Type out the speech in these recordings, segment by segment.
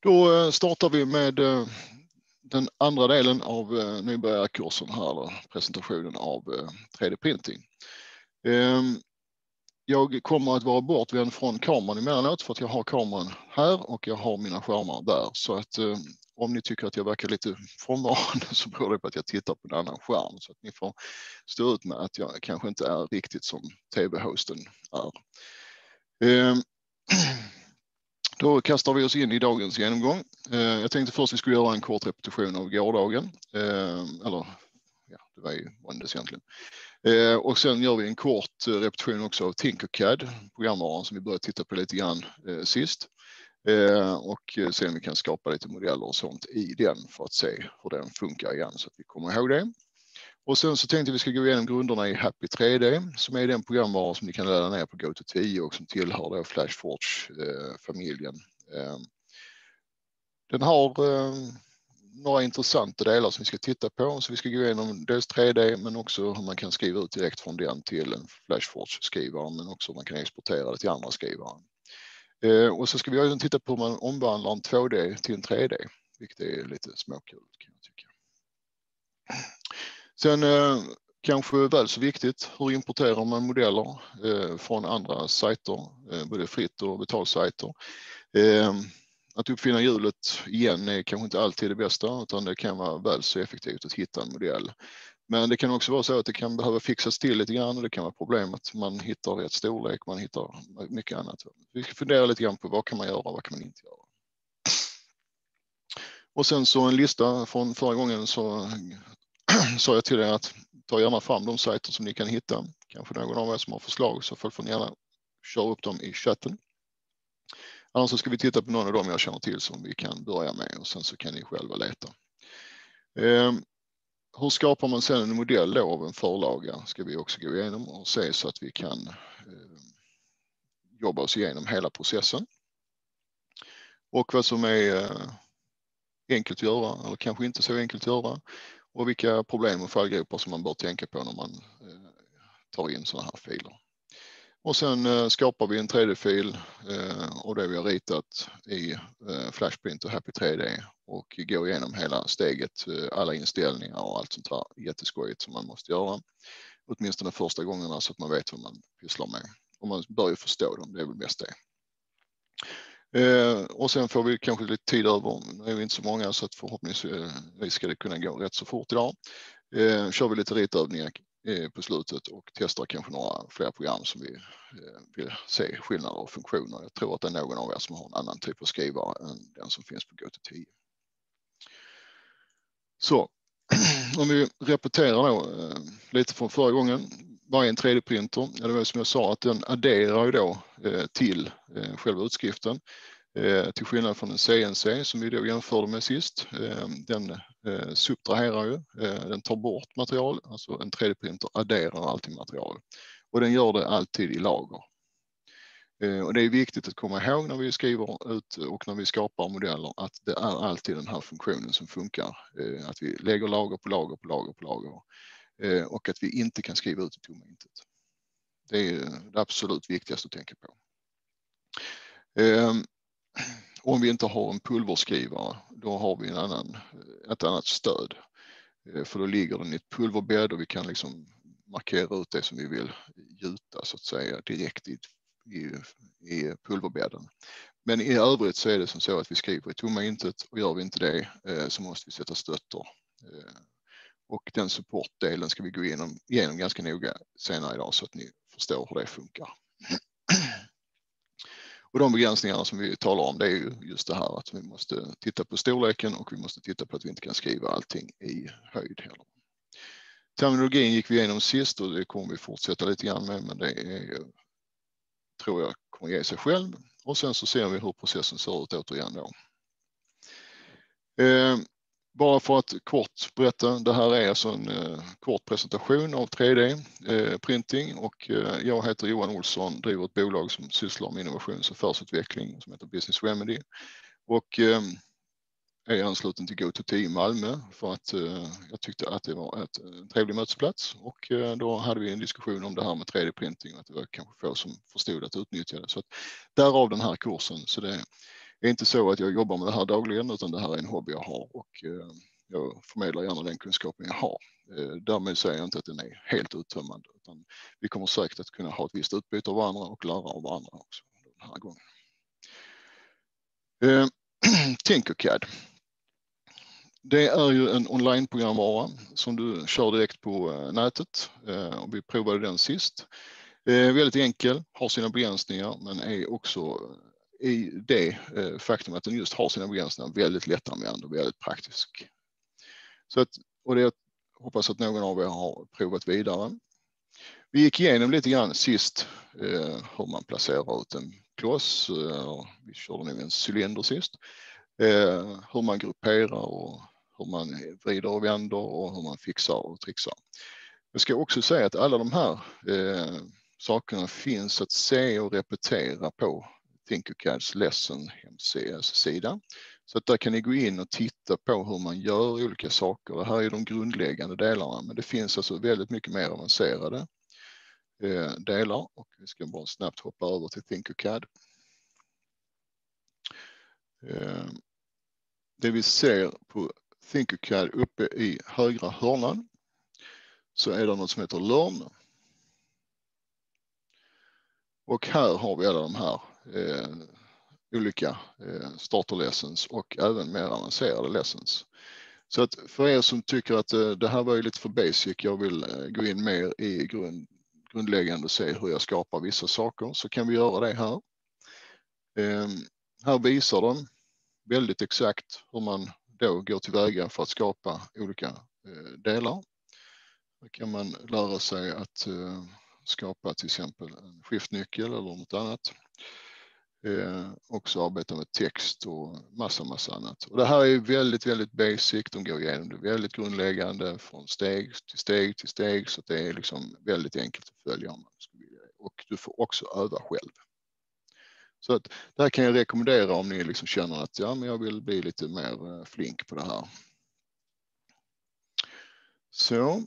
Då startar vi med den andra delen av nybörjarkursen här, presentationen av 3D-printing. Jag kommer att vara bortvänd från kameran emellanåt för att jag har kameran här och jag har mina skärmar där. Så att om ni tycker att jag verkar lite frånvarande så beror det på att jag tittar på en annan skärm. Så att ni får stå ut med att jag kanske inte är riktigt som tv-hosten är. Då kastar vi oss in i dagens genomgång. Jag tänkte först att vi skulle göra en kort repetition av gårdagen. Eller ja, det var ju måndags egentligen. Och sen gör vi en kort repetition också av Tinkercad, programvaran som vi började titta på lite grann sist. Och sen vi kan skapa lite modeller och sånt i den för att se hur den funkar igen så att vi kommer ihåg det. Och sen så tänkte vi ska gå igenom grunderna i Happy 3D som är den programvara som ni kan ladda ner på GoTo10 och som tillhör då Flashforge-familjen. Den har några intressanta delar som vi ska titta på. Så vi ska gå igenom dels 3D men också hur man kan skriva ut direkt från den till en Flashforge-skrivare men också hur man kan exportera det till andra skrivare. Och så ska vi även titta på hur man omvandlar en 2D till en 3D, vilket är lite småkul kan jag tycka. Sen kanske väl så viktigt, hur importerar man modeller från andra sajter, både fritt och betalsajter. Att uppfinna hjulet igen är kanske inte alltid det bästa utan det kan vara väl så effektivt att hitta en modell. Men det kan också vara så att det kan behöva fixas till lite grann och det kan vara problem att man hittar rätt storlek, man hittar mycket annat. Vi ska fundera lite grann på vad kan man göra och vad kan man inte göra. Och sen så en lista från förra gången så sa jag till er att ta gärna fram de sajter som ni kan hitta. Kanske någon av er som har förslag så får ni gärna köra upp dem i chatten. Annars så ska vi titta på någon av dem jag känner till som vi kan börja med och sen så kan ni själva leta. Hur skapar man sedan en modell då av en förlaga ska vi också gå igenom och se så att vi kan jobba oss igenom hela processen. Och vad som är enkelt att göra eller kanske inte så enkelt att göra och vilka problem och fallgropar som man bör tänka på när man tar in sådana här filer. Och sen skapar vi en 3D-fil och det vi har ritat i Flashprint och Happy 3D och går igenom hela steget, alla inställningar och allt sånt där jätteskojigt som man måste göra. Åtminstone första gångerna så att man vet vad man pysslar med. Och man bör ju förstå dem, det är väl mest det. Och sen får vi kanske lite tid över, det är vi inte så många så att förhoppningsvis ska det kunna gå rätt så fort idag. Kör vi lite ritövningar på slutet och testar kanske några fler program som vi vill se skillnader och funktioner. Jag tror att det är någon av er som har en annan typ av skrivare än den som finns på GoTo10. Så, om vi repeterar då lite från förra gången. Varje en 3D-printer, ja, det var som jag sa att den adderar ju då till själva utskriften. Till skillnad från en CNC som vi då jämförde med sist. Den subtraherar ju, den tar bort material, alltså en 3D-printer adderar alltid material. Och den gör det alltid i lager. Och det är viktigt att komma ihåg när vi skriver ut och när vi skapar modeller att det är alltid den här funktionen som funkar. Att vi lägger lager på lager på lager på lager. Och att vi inte kan skriva ut i tomma intet. Det är det absolut viktigaste att tänka på. Om vi inte har en pulverskrivare, då har vi ett annat stöd. För då ligger den i ett pulverbädd och vi kan liksom markera ut det som vi vill gjuta så att säga direkt i pulverbädden. Men i övrigt så är det som så att vi skriver i tomma intet och gör vi inte det så måste vi sätta stötter. Och den supportdelen ska vi gå igenom ganska noga senare idag så att ni förstår hur det funkar. Och de begränsningarna som vi talar om det är ju just det här att vi måste titta på storleken och vi måste titta på att vi inte kan skriva allting i höjd heller. Terminologin gick vi igenom sist och det kommer vi fortsätta lite grann med men det är, tror jag kommer ge sig själv. Och sen så ser vi hur processen ser ut återigen då. Bara för att kort berätta, det här är alltså en kort presentation av 3D-printing och jag heter Johan Olsson, driver ett bolag som sysslar med innovations- och affärsutveckling som heter Business Remedy och är ansluten till GoTo10 i Malmö för att jag tyckte att det var en trevlig mötesplats och då hade vi en diskussion om det här med 3D-printing och att det var kanske få som förstod att utnyttja det. Så att därav den här kursen. Så det är inte så att jag jobbar med det här dagligen, utan det här är en hobby jag har och jag förmedlar gärna den kunskapen jag har. Därmed säger jag inte att den är helt uttömmande, utan vi kommer säkert att kunna ha ett visst utbyte av varandra och lära av varandra också den här gången. Tinkercad. Det är ju en online-programvara som du kör direkt på nätet och vi provade den sist. Väldigt enkel, har sina begränsningar, men är också i det faktum att den just har sina begränsningar väldigt lättanvänd och väldigt praktisk. Så att, och det jag hoppas att någon av er har provat vidare. Vi gick igenom lite grann sist hur man placerar ut en kloss. Vi körde nu en cylinder sist. Hur man grupperar och hur man vrider och vänder och hur man fixar och trixar. Jag ska också säga att alla de här sakerna finns att se och repetera på Tinkercads lesson hemsida. Så att där kan ni gå in och titta på hur man gör olika saker. Det här är de grundläggande delarna, men det finns alltså väldigt mycket mer avancerade delar och vi ska bara snabbt hoppa över till Tinkercad. Det vi ser på Tinkercad uppe i högra hörnan så är det något som heter Learn. Och här har vi alla de här olika starter lessons och även mer avancerade lessons. Så att för er som tycker att det här var ju lite för basic, jag vill gå in mer i grundläggande och se hur jag skapar vissa saker, så kan vi göra det här. Här visar de väldigt exakt hur man då går tillväga för att skapa olika delar. Då kan man lära sig att skapa till exempel en skiftnyckel eller något annat. Också arbeta med text och massa annat. Och det här är väldigt basic. De går igenom det väldigt grundläggande från steg till steg så att det är liksom väldigt enkelt att följa om man skulle vilja. Och du får också öva själv. Så att det här kan jag rekommendera om ni liksom känner att ja, men jag vill bli lite mer flink på det här. Så.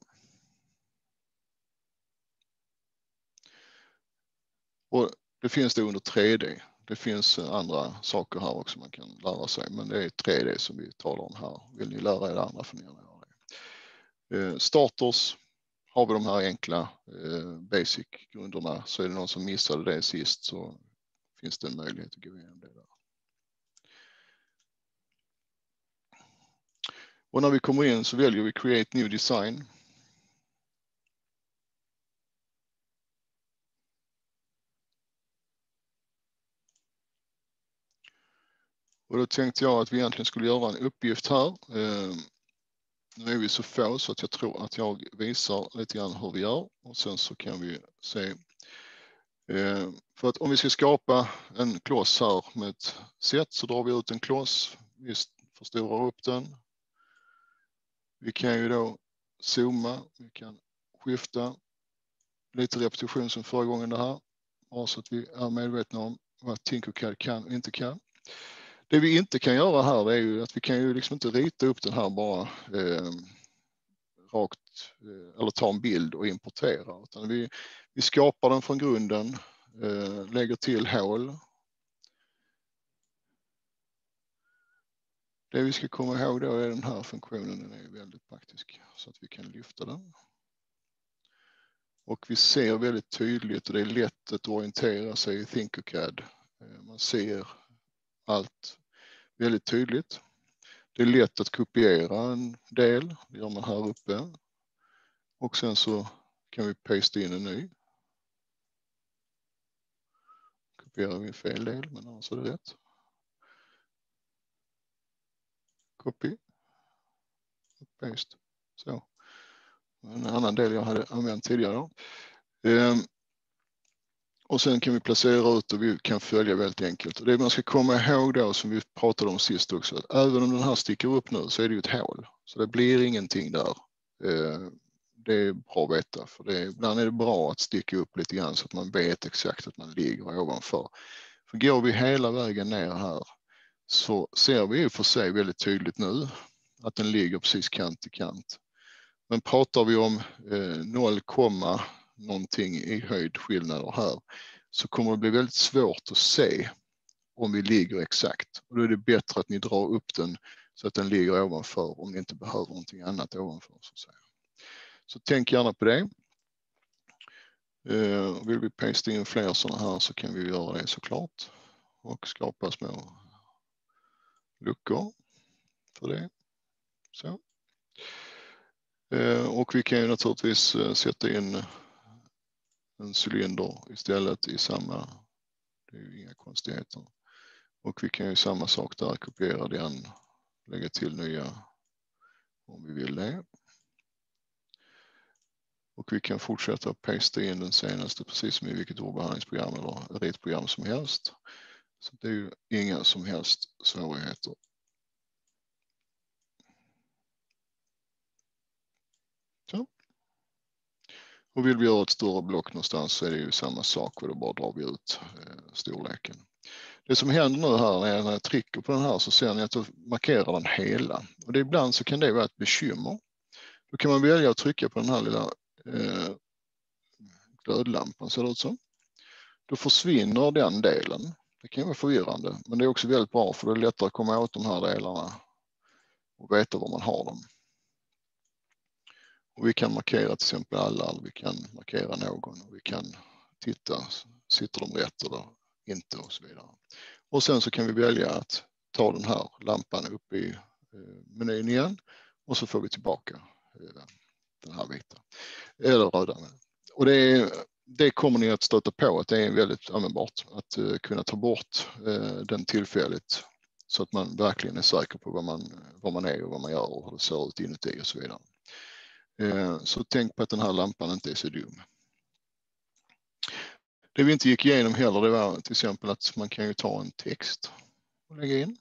Och det finns det under 3D. Det finns andra saker här också man kan lära sig, men det är 3D som vi talar om här. Vill ni lära er det andra får ni gärna göra det. Starters har vi de här enkla basic grunderna, så är det någon som missade det sist så finns det en möjlighet att gå igenom det där. Och när vi kommer in så väljer vi Create New Design. Och då tänkte jag att vi egentligen skulle göra en uppgift här. Nu är vi så få så att jag tror att jag visar lite grann hur vi gör. Och sen så kan vi se. För att om vi ska skapa en kloss här med ett set så drar vi ut en kloss. Vi förstorar upp den. Vi kan ju då zooma. Vi kan skifta. Lite repetition som förra gången det här. Bara så att vi är medvetna om vad Tinkercad kan och inte kan. Det vi inte kan göra här är ju att vi kan ju liksom inte rita upp den här bara rakt eller ta en bild och importera. Utan vi skapar den från grunden, lägger till hål. Det vi ska komma ihåg då är den här funktionen, den är väldigt praktisk så att vi kan lyfta den. Och vi ser väldigt tydligt och det är lätt att orientera sig i Tinkercad. Man ser allt väldigt tydligt. Det är lätt att kopiera en del, det gör man här uppe. Och sen så kan vi paste in en ny. Kopierar vi fel del, men annars är det rätt. Copy. Paste. Så. En annan del jag hade använt tidigare. Och sen kan vi placera ut och vi kan följa väldigt enkelt. Och det man ska komma ihåg då som vi pratade om sist också, att även om den här sticker upp nu så är det ju ett hål. Så det blir ingenting där. Det är bra att veta, för ibland är det bra att sticka upp lite grann så att man vet exakt att man ligger ovanför. För går vi hela vägen ner här så ser vi ju för sig väldigt tydligt nu att den ligger precis kant till kant. Men pratar vi om 0, någonting i höjdskillnader här så kommer det bli väldigt svårt att se om vi ligger exakt. Och då är det bättre att ni drar upp den så att den ligger ovanför om ni inte behöver någonting annat ovanför. Så tänk gärna på det. Vill vi paste in fler sådana här så kan vi göra det såklart. Och skapa små luckor för det. Så. Och vi kan ju naturligtvis sätta in en cylinder istället i samma, det är ju inga konstigheter. Och vi kan ju samma sak där, kopiera den, lägga till nya om vi vill det. Och vi kan fortsätta pasta in den senaste precis som i vilket ordbehandlingsprogram eller ritprogram som helst. Så det är ju inga som helst svårigheter. Så. Och vill vi göra ett större block någonstans så är det ju samma sak och då bara drar vi ut storleken. Det som händer nu här när jag trycker på den här så ser ni att jag markerar den hela. Och det ibland så kan det vara ett bekymmer. Då kan man välja att trycka på den här lilla glödlampan ser det ut som. Då försvinner den delen. Det kan vara förvirrande men det är också väldigt bra för det är lättare att komma åt de här delarna och veta var man har dem. Och vi kan markera till exempel alla, vi kan markera någon och vi kan titta, sitter de rätt eller inte och så vidare. Och sen så kan vi välja att ta den här lampan upp i menyn igen och så får vi tillbaka den här vita eller röda. Och det kommer ni att stöta på att det är väldigt användbart att kunna ta bort den tillfälligt så att man verkligen är säker på vad man är och vad man gör och hur det ser ut inuti och så vidare. Så tänk på att den här lampan inte är så dum. Det vi inte gick igenom heller det var till exempel att man kan ju ta en text och lägga in.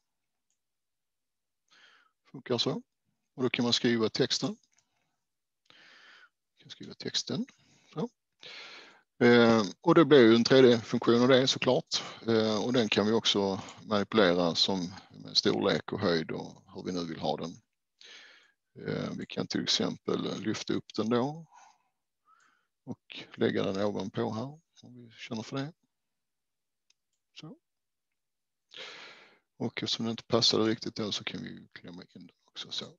Funkar så. Och då kan man skriva texten. Man kan skriva texten. Så. Och det blir ju en 3D-funktion av det såklart. Och den kan vi också manipulera som med storlek och höjd och hur vi nu vill ha den. Vi kan till exempel lyfta upp den då och lägga den ovanpå här om vi känner för det. Så. Och eftersom det inte passade riktigt då så kan vi klämma in den också så.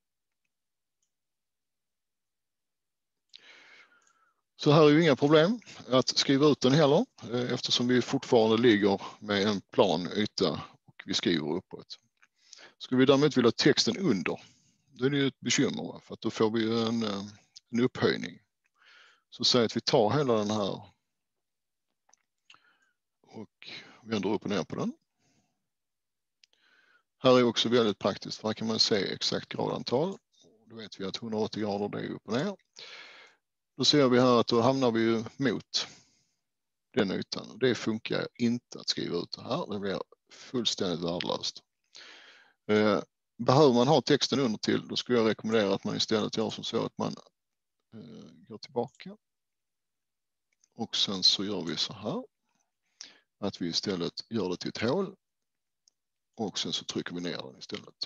Så här är ju inga problem att skriva ut den heller eftersom vi fortfarande ligger med en plan yta och vi skriver uppåt. Skulle vi däremot vilja ha texten under, då är det ju ett bekymmer för att då får vi ju en upphöjning. Så säg att vi tar hela den här och vänder upp och ner på den. Här är också väldigt praktiskt för här kan man se exakt gradantal. Då vet vi att 180 grader det är upp och ner. Då ser vi här att då hamnar vi ju mot den ytan. Det funkar inte att skriva ut det här. Det blir fullständigt värdelöst. Behöver man ha texten under till då skulle jag rekommendera att man istället gör som så att man går tillbaka. Och sen så gör vi så här. Att vi istället gör det till ett hål. Och sen så trycker vi ner den istället.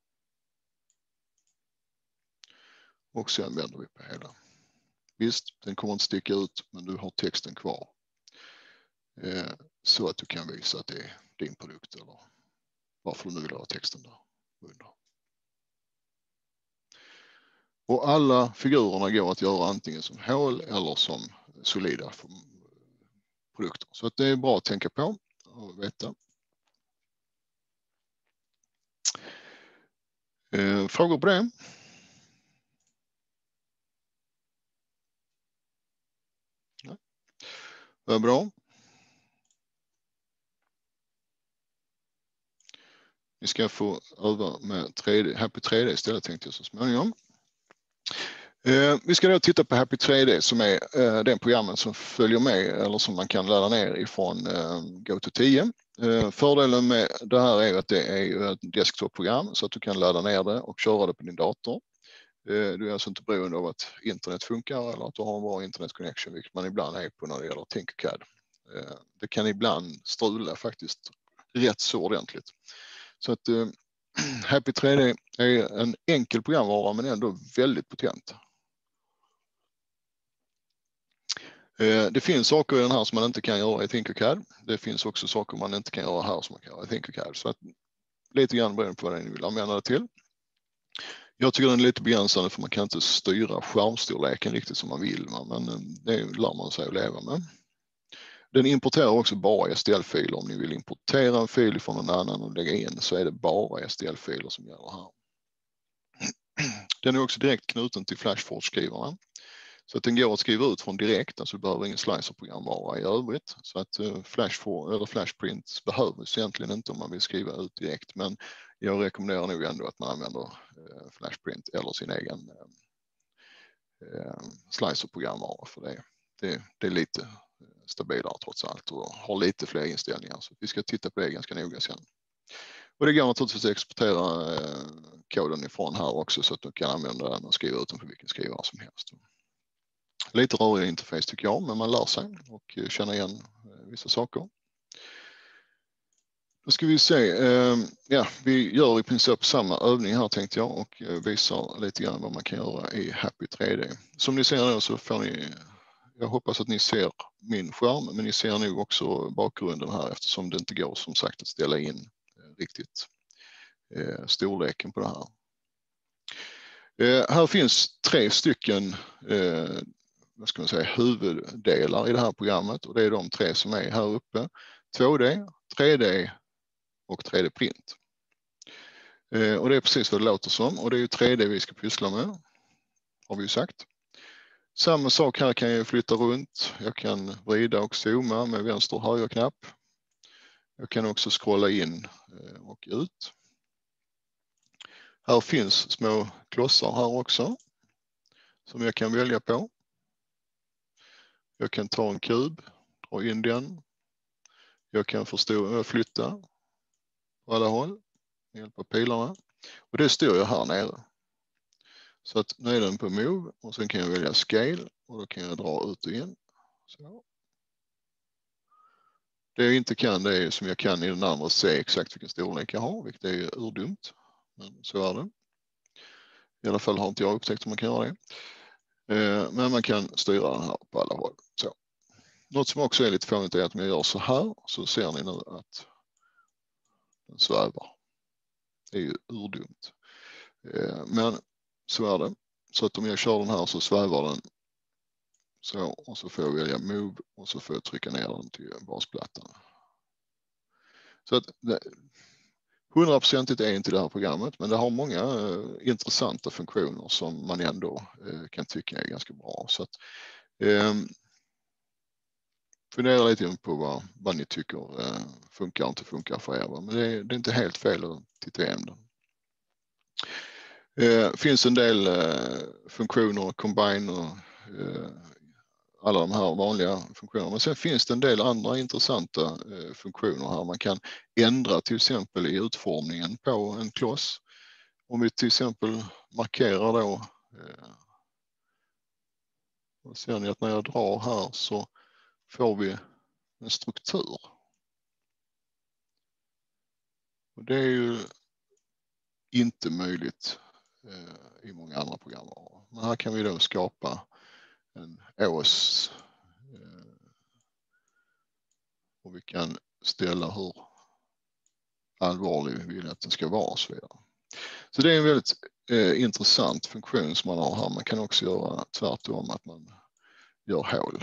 Och sen vänder vi på hela. Visst, den kommer inte sticka ut men du har texten kvar. Så att du kan visa att det är din produkt eller varför du nu vill ha texten där under. Och alla figurerna går att göra antingen som hål eller som solida produkter. Så att det är bra att tänka på och veta. Frågor på det? Ja. Det är bra. Vi ska få öva med 3D, Happy 3D istället tänkte jag så småningom. Vi ska då titta på Happy 3D som är den programmen som följer med eller som man kan ladda ner ifrån GoTo10. Fördelen med det här är att det är ett desktop-program så att du kan ladda ner det och köra det på din dator. Du är alltså inte beroende av att internet funkar eller att du har en bra internet connection, vilket man ibland är på när det gäller Tinkercad. Det kan ibland strula faktiskt rätt så ordentligt. Så att Happy 3D är en enkel programvara men ändå väldigt potent. Det finns saker i den här som man inte kan göra i Tinkercad. Det finns också saker man inte kan göra här som man kan göra i Tinkercad. Så att, lite grann beroende på vad ni vill använda det till. Jag tycker den är lite begränsande för man kan inte styra skärmstorleken riktigt som man vill. Men det lär man sig att leva med. Den importerar också bara STL-filer. Om ni vill importera en fil från någon annan och lägga in så är det bara STL-filer som gäller här. Den är också direkt knuten till Flashforge-skrivaren. Så att den går att skriva ut från direkt, alltså du behöver ingen slicerprogram vara i övrigt. Så att Flashprint behövs egentligen inte om man vill skriva ut direkt. Men jag rekommenderar nog ändå att man använder Flashprint eller sin egen slicerprogramvara för det. Det är lite stabilare trots allt och har lite fler inställningar. Så vi ska titta på det ganska noga sen. Och det går naturligtvis att exportera koden ifrån här också så att du kan använda den och skriva ut den på vilken skrivare som helst. Lite rörigare interface tycker jag, men man lär sig och känner igen vissa saker. Då ska vi se, ja, vi gör i princip samma övning här tänkte jag och visar lite grann vad man kan göra i Happy 3D. Som ni ser nu så får ni, jag hoppas att ni ser min skärm, men ni ser nog också bakgrunden här eftersom det inte går som sagt att ställa in riktigt storleken på det här. Här finns 3 stycken vad ska man säga, huvuddelar i det här programmet och det är de 3 som är här uppe. 2D, 3D och 3D-print. Och det är precis vad det låter som och det är ju 3D vi ska pyssla med, har vi ju sagt. Samma sak här kan jag flytta runt. Jag kan vrida och zooma med vänster och högerknapp. Jag kan också scrolla in och ut. Här finns små klossar här också som jag kan välja på. Jag kan ta en kub, dra in den. Jag kan flytta på alla håll med hjälp av pilarna. Och det styr jag här nere. Så att nu är den på move och sen kan jag välja scale och då kan jag dra ut och in. Så. Det jag inte kan det är som jag kan i den andra se exakt vilken storlek jag har, vilket är urdumt. Men så är det. I alla fall har inte jag upptäckt hur man kan göra det. Men man kan styra den här på alla håll. Så. Något som också är lite fånigt är att om jag gör så här så ser ni nu att den svävar. Det är ju urdumt. Men så är det. Så att om jag kör den här så svävar den. Så, och så får jag välja move och så får jag trycka ner den till basplattan. Så att 100% är inte det här programmet, men det har många intressanta funktioner som man ändå kan tycka är ganska bra. Så att, fundera lite på vad ni tycker funkar och inte funkar för er. Men det är inte helt fel att titta igenom den. Finns en del funktioner, combine och alla de här vanliga funktionerna. Men sen finns det en del andra intressanta funktioner här. Man kan ändra till exempel i utformningen på en kloss. Om vi till exempel markerar då, och ser ni att när jag drar här så får vi en struktur. Och det är ju inte möjligt i många andra program. Men här kan vi då skapa en ås och vi kan ställa hur allvarlig vi vill att den ska vara och så vidare. Så det är en väldigt intressant funktion som man har här. Man kan också göra tvärtom att man gör hål.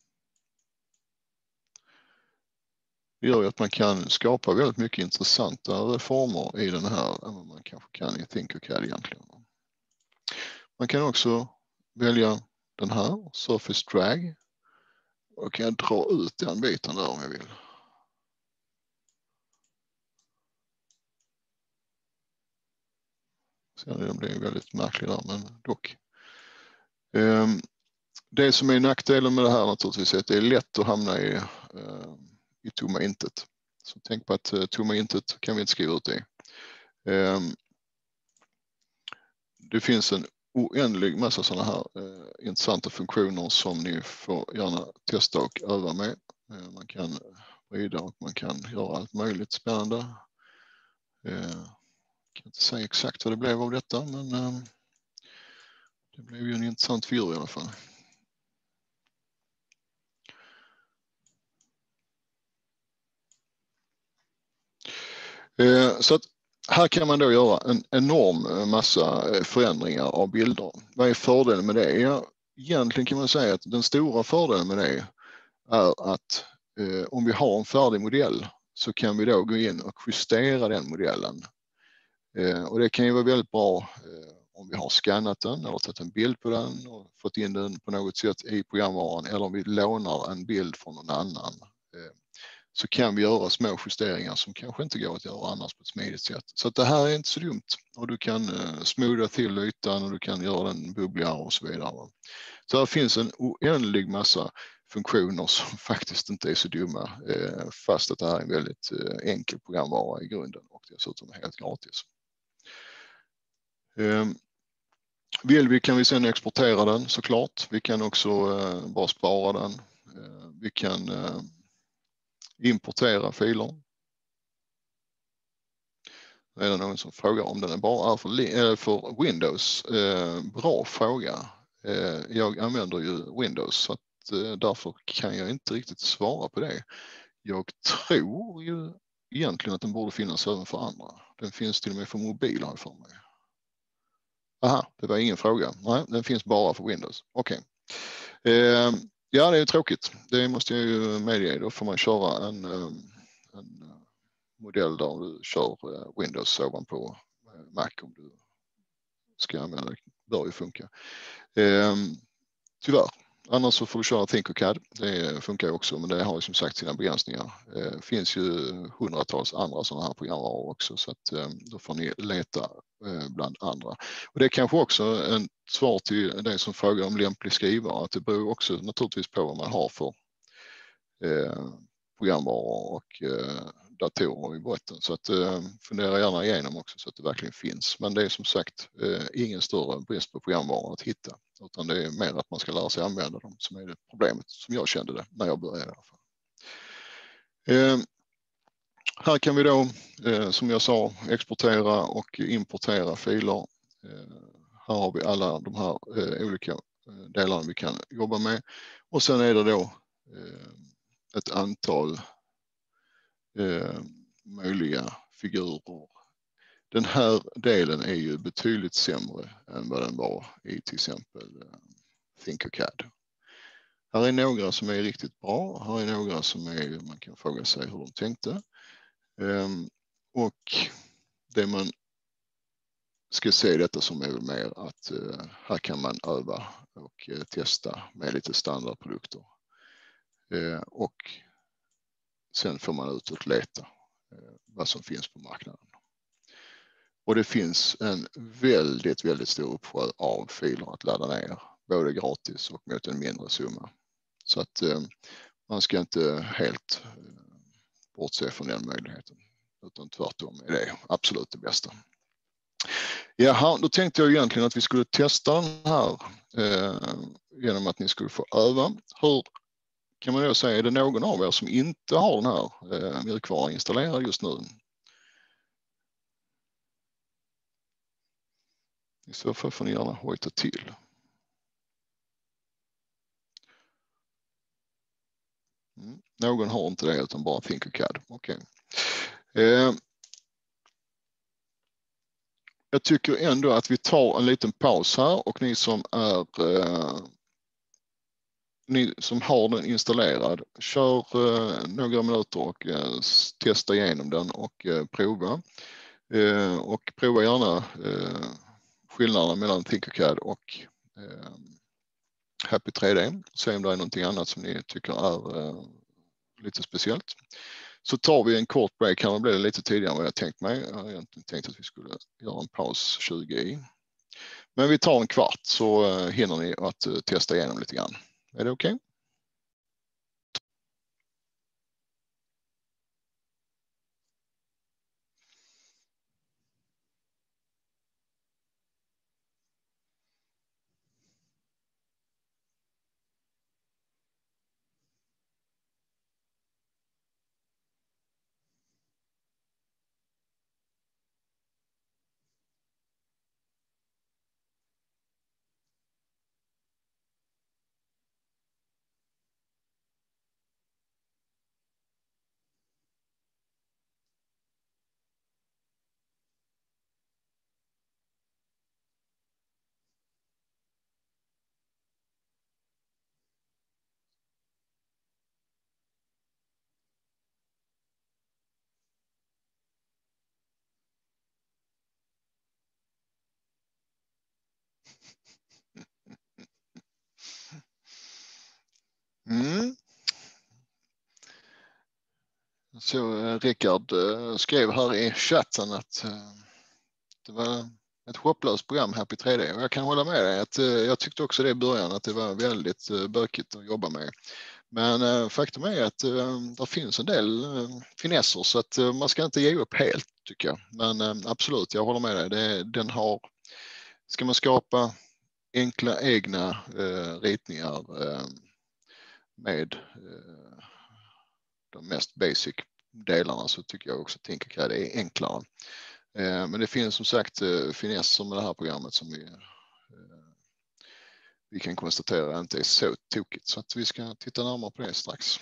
Det gör ju att man kan skapa väldigt mycket intressantare former i den här än vad man kanske kan i Tinkercad egentligen. Man kan också välja den här, Surface Drag. Och kan jag dra ut den biten där om jag vill. Så den blir väldigt märklig där, men dock. Det som är nackdelen med det här naturligtvis är att det är lätt att hamna i tomma intet. Så tänk på att tomma intet kan vi inte skriva ut det. Det finns en oändlig massa sådana här intressanta funktioner som ni får gärna testa och öva med. Man kan vrida och man kan göra allt möjligt spännande. Jag kan inte säga exakt vad det blev av detta, men det blev ju en intressant figur i alla fall. Så att här kan man då göra en enorm massa förändringar av bilder. Vad är fördelen med det? Ja, egentligen kan man säga att den stora fördelen med det är att om vi har en färdig modell så kan vi då gå in och justera den modellen. Och det kan ju vara väldigt bra om vi har skannat den eller tagit en bild på den och fått in den på något sätt i programvaran, eller om vi lånar en bild från någon annan. Så kan vi göra små justeringar som kanske inte går att göra annars på ett smidigt sätt. Så att det här är inte så dumt, och du kan smootha till ytan och du kan göra den bubbligare och så vidare. Så här finns en oändlig massa funktioner som faktiskt inte är så dumma, fast att det här är en väldigt enkel programvara i grunden och dessutom helt gratis. Vill vi kan vi sedan exportera den såklart. Vi kan också bara spara den. Vi kan importera filer. Det är någon som frågar om den är bara för Windows. Bra fråga. Jag använder ju Windows så att därför kan jag inte riktigt svara på det. Jag tror ju egentligen att den borde finnas även för andra. Den finns till och med för mobiler för mig. Aha, det var ingen fråga. Nej, den finns bara för Windows. Okej. Ja, det är tråkigt. Det måste jag ju medge. Då får man köra en modell där du kör Windows ovanpå Mac om du ska använda det. Bör ju funka. Tyvärr. Annars så får du köra Thinkercad. Det funkar ju också, men det har ju som sagt sina begränsningar. Det finns ju hundratals andra sådana här programvaror också, så att då får ni leta bland andra. Och det är kanske också en svar till dig som frågar om lämplig skrivare, att det beror också naturligtvis på vad man har för programvaror och datorer i botten. Så att fundera gärna igenom också så att det verkligen finns. Men det är som sagt ingen större brist på programvaror att hitta, utan det är mer att man ska lära sig använda dem som är det problemet, som jag kände det när jag började i alla fall. Här kan vi då, som jag sa, exportera och importera filer. Här har vi alla de här olika delarna vi kan jobba med. Och sen är det då ett antal möjliga figurer. Den här delen är ju betydligt sämre än vad den var i till exempel Thinkercad. Här är några som är riktigt bra. Här är några som man kan fråga sig hur de tänkte. Och det man ska se detta som är mer att här kan man öva och testa med lite standardprodukter. Och sen får man ut och leta vad som finns på marknaden. Och det finns en väldigt, väldigt stor uppsjö av filer att ladda ner, både gratis och mot en mindre summa. Så att man ska inte helt bortse från den möjligheten, utan tvärtom är det absolut det bästa. Jaha, då tänkte jag egentligen att vi skulle testa den här genom att ni skulle få öva. Hur kan man då säga, är det någon av er som inte har den här mjukvaran installerad just nu? I så fall får ni gärna hojta till. Någon har inte det utan bara Thinkercad. Okej. Jag tycker ändå att vi tar en liten paus här, och ni som har den installerad, kör några minuter och testa igenom den och prova. Och prova gärna skillnaden mellan Thinkercad och Happy 3D. Se om det är någonting annat som ni tycker är lite speciellt. Så tar vi en kort break här. Nu blir det lite tidigare än vad jag tänkt mig. Jag har egentligen tänkt att vi skulle göra en paus 20 i. Men vi tar en kvart så hinner ni att testa igenom lite grann. Är det okej? Mm. Så Rickard skrev här i chatten att det var ett hopplöst program här på 3D och jag kan hålla med dig att jag tyckte också det i början att det var väldigt bökigt att jobba med. Men faktum är att det finns en del finesser så att man ska inte ge upp helt tycker jag. Men absolut, jag håller med dig. Ska man skapa enkla egna ritningar med de mest basic delarna så tycker jag också att Tinkercad är enklare. Men det finns som sagt finesser med det här programmet som vi kan konstatera inte är så tokigt så att vi ska titta närmare på det strax.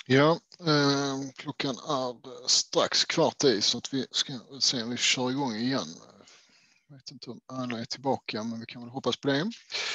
Ja, klockan är strax 15:15 så att vi ska se om vi kör igång igen. Jag vet inte om alla är tillbaka, men vi kan väl hoppas på det.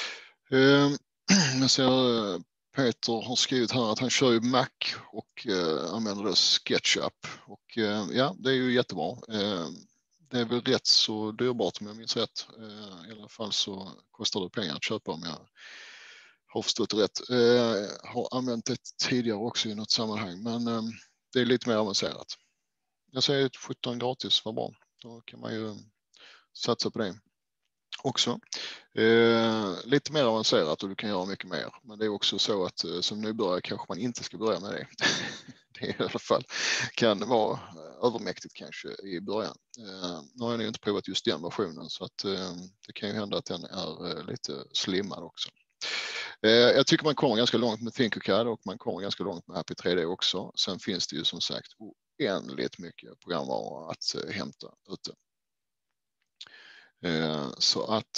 Jag ser Peter har skrivit här att han kör ju Mac och använder då SketchUp. Och ja, det är ju jättebra. Det är väl rätt så dyrbart om jag minns rätt. I alla fall så kostar det pengar att köpa om jag har förstått det rätt. Har använt det tidigare också i något sammanhang, men det är lite mer avancerat. Jag säger 17 gratis, vad bra. Då kan man ju satsa på det också. Lite mer avancerat och du kan göra mycket mer. Men det är också så att som nybörjare kanske man inte ska börja med det. Det är i alla fall kan vara övermäktigt kanske i början. Nu har jag inte provat just den versionen så att det kan ju hända att den är lite slimmad också. Jag tycker man kommer ganska långt med Thinkercad och man kommer ganska långt med Happy 3D också. Sen finns det ju som sagt oändligt mycket programvara att hämta ute. Så att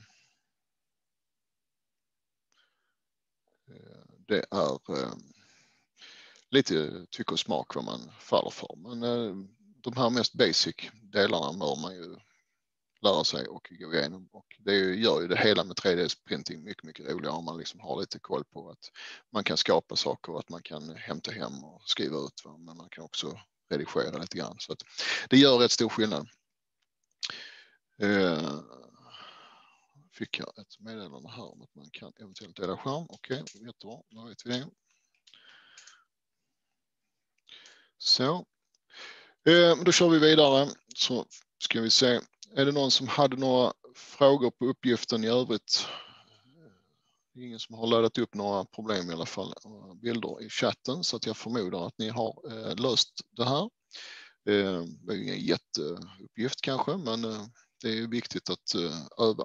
det är lite tyck och smak vad man faller för. Men de här mest basic delarna bör man ju lära sig och gå igenom. Och det gör ju det hela med 3D-printing mycket, mycket roligare om man liksom har lite koll på att man kan skapa saker och att man kan hämta hem och skriva ut. Men man kan också redigera lite grann. Så att det gör rätt stor skillnad. Fick jag ett meddelande här om att man kan eventuellt dela skärm. Okej, jättebra, då vet vi det. Så, då kör vi vidare så ska vi se. Är det någon som hade några frågor på uppgiften i övrigt? Ingen som har laddat upp några problem i alla fall, bilder i chatten så att jag förmodar att ni har löst det här. Det är ingen jätteuppgift kanske, men det är viktigt att öva.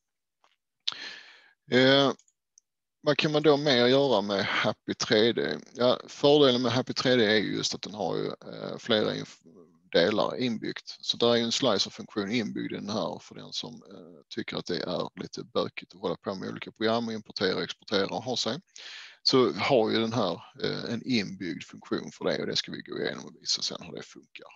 Vad kan man då mer göra med Happy 3D? Ja, fördelen med Happy 3D är just att den har ju flera delar inbyggt. Så där är ju en slicer-funktion inbyggd i den här för den som tycker att det är lite bökigt att hålla på med olika program och importera, exportera och ha sig. Så har ju den här en inbyggd funktion för det och det ska vi gå igenom och visa sen hur det funkar.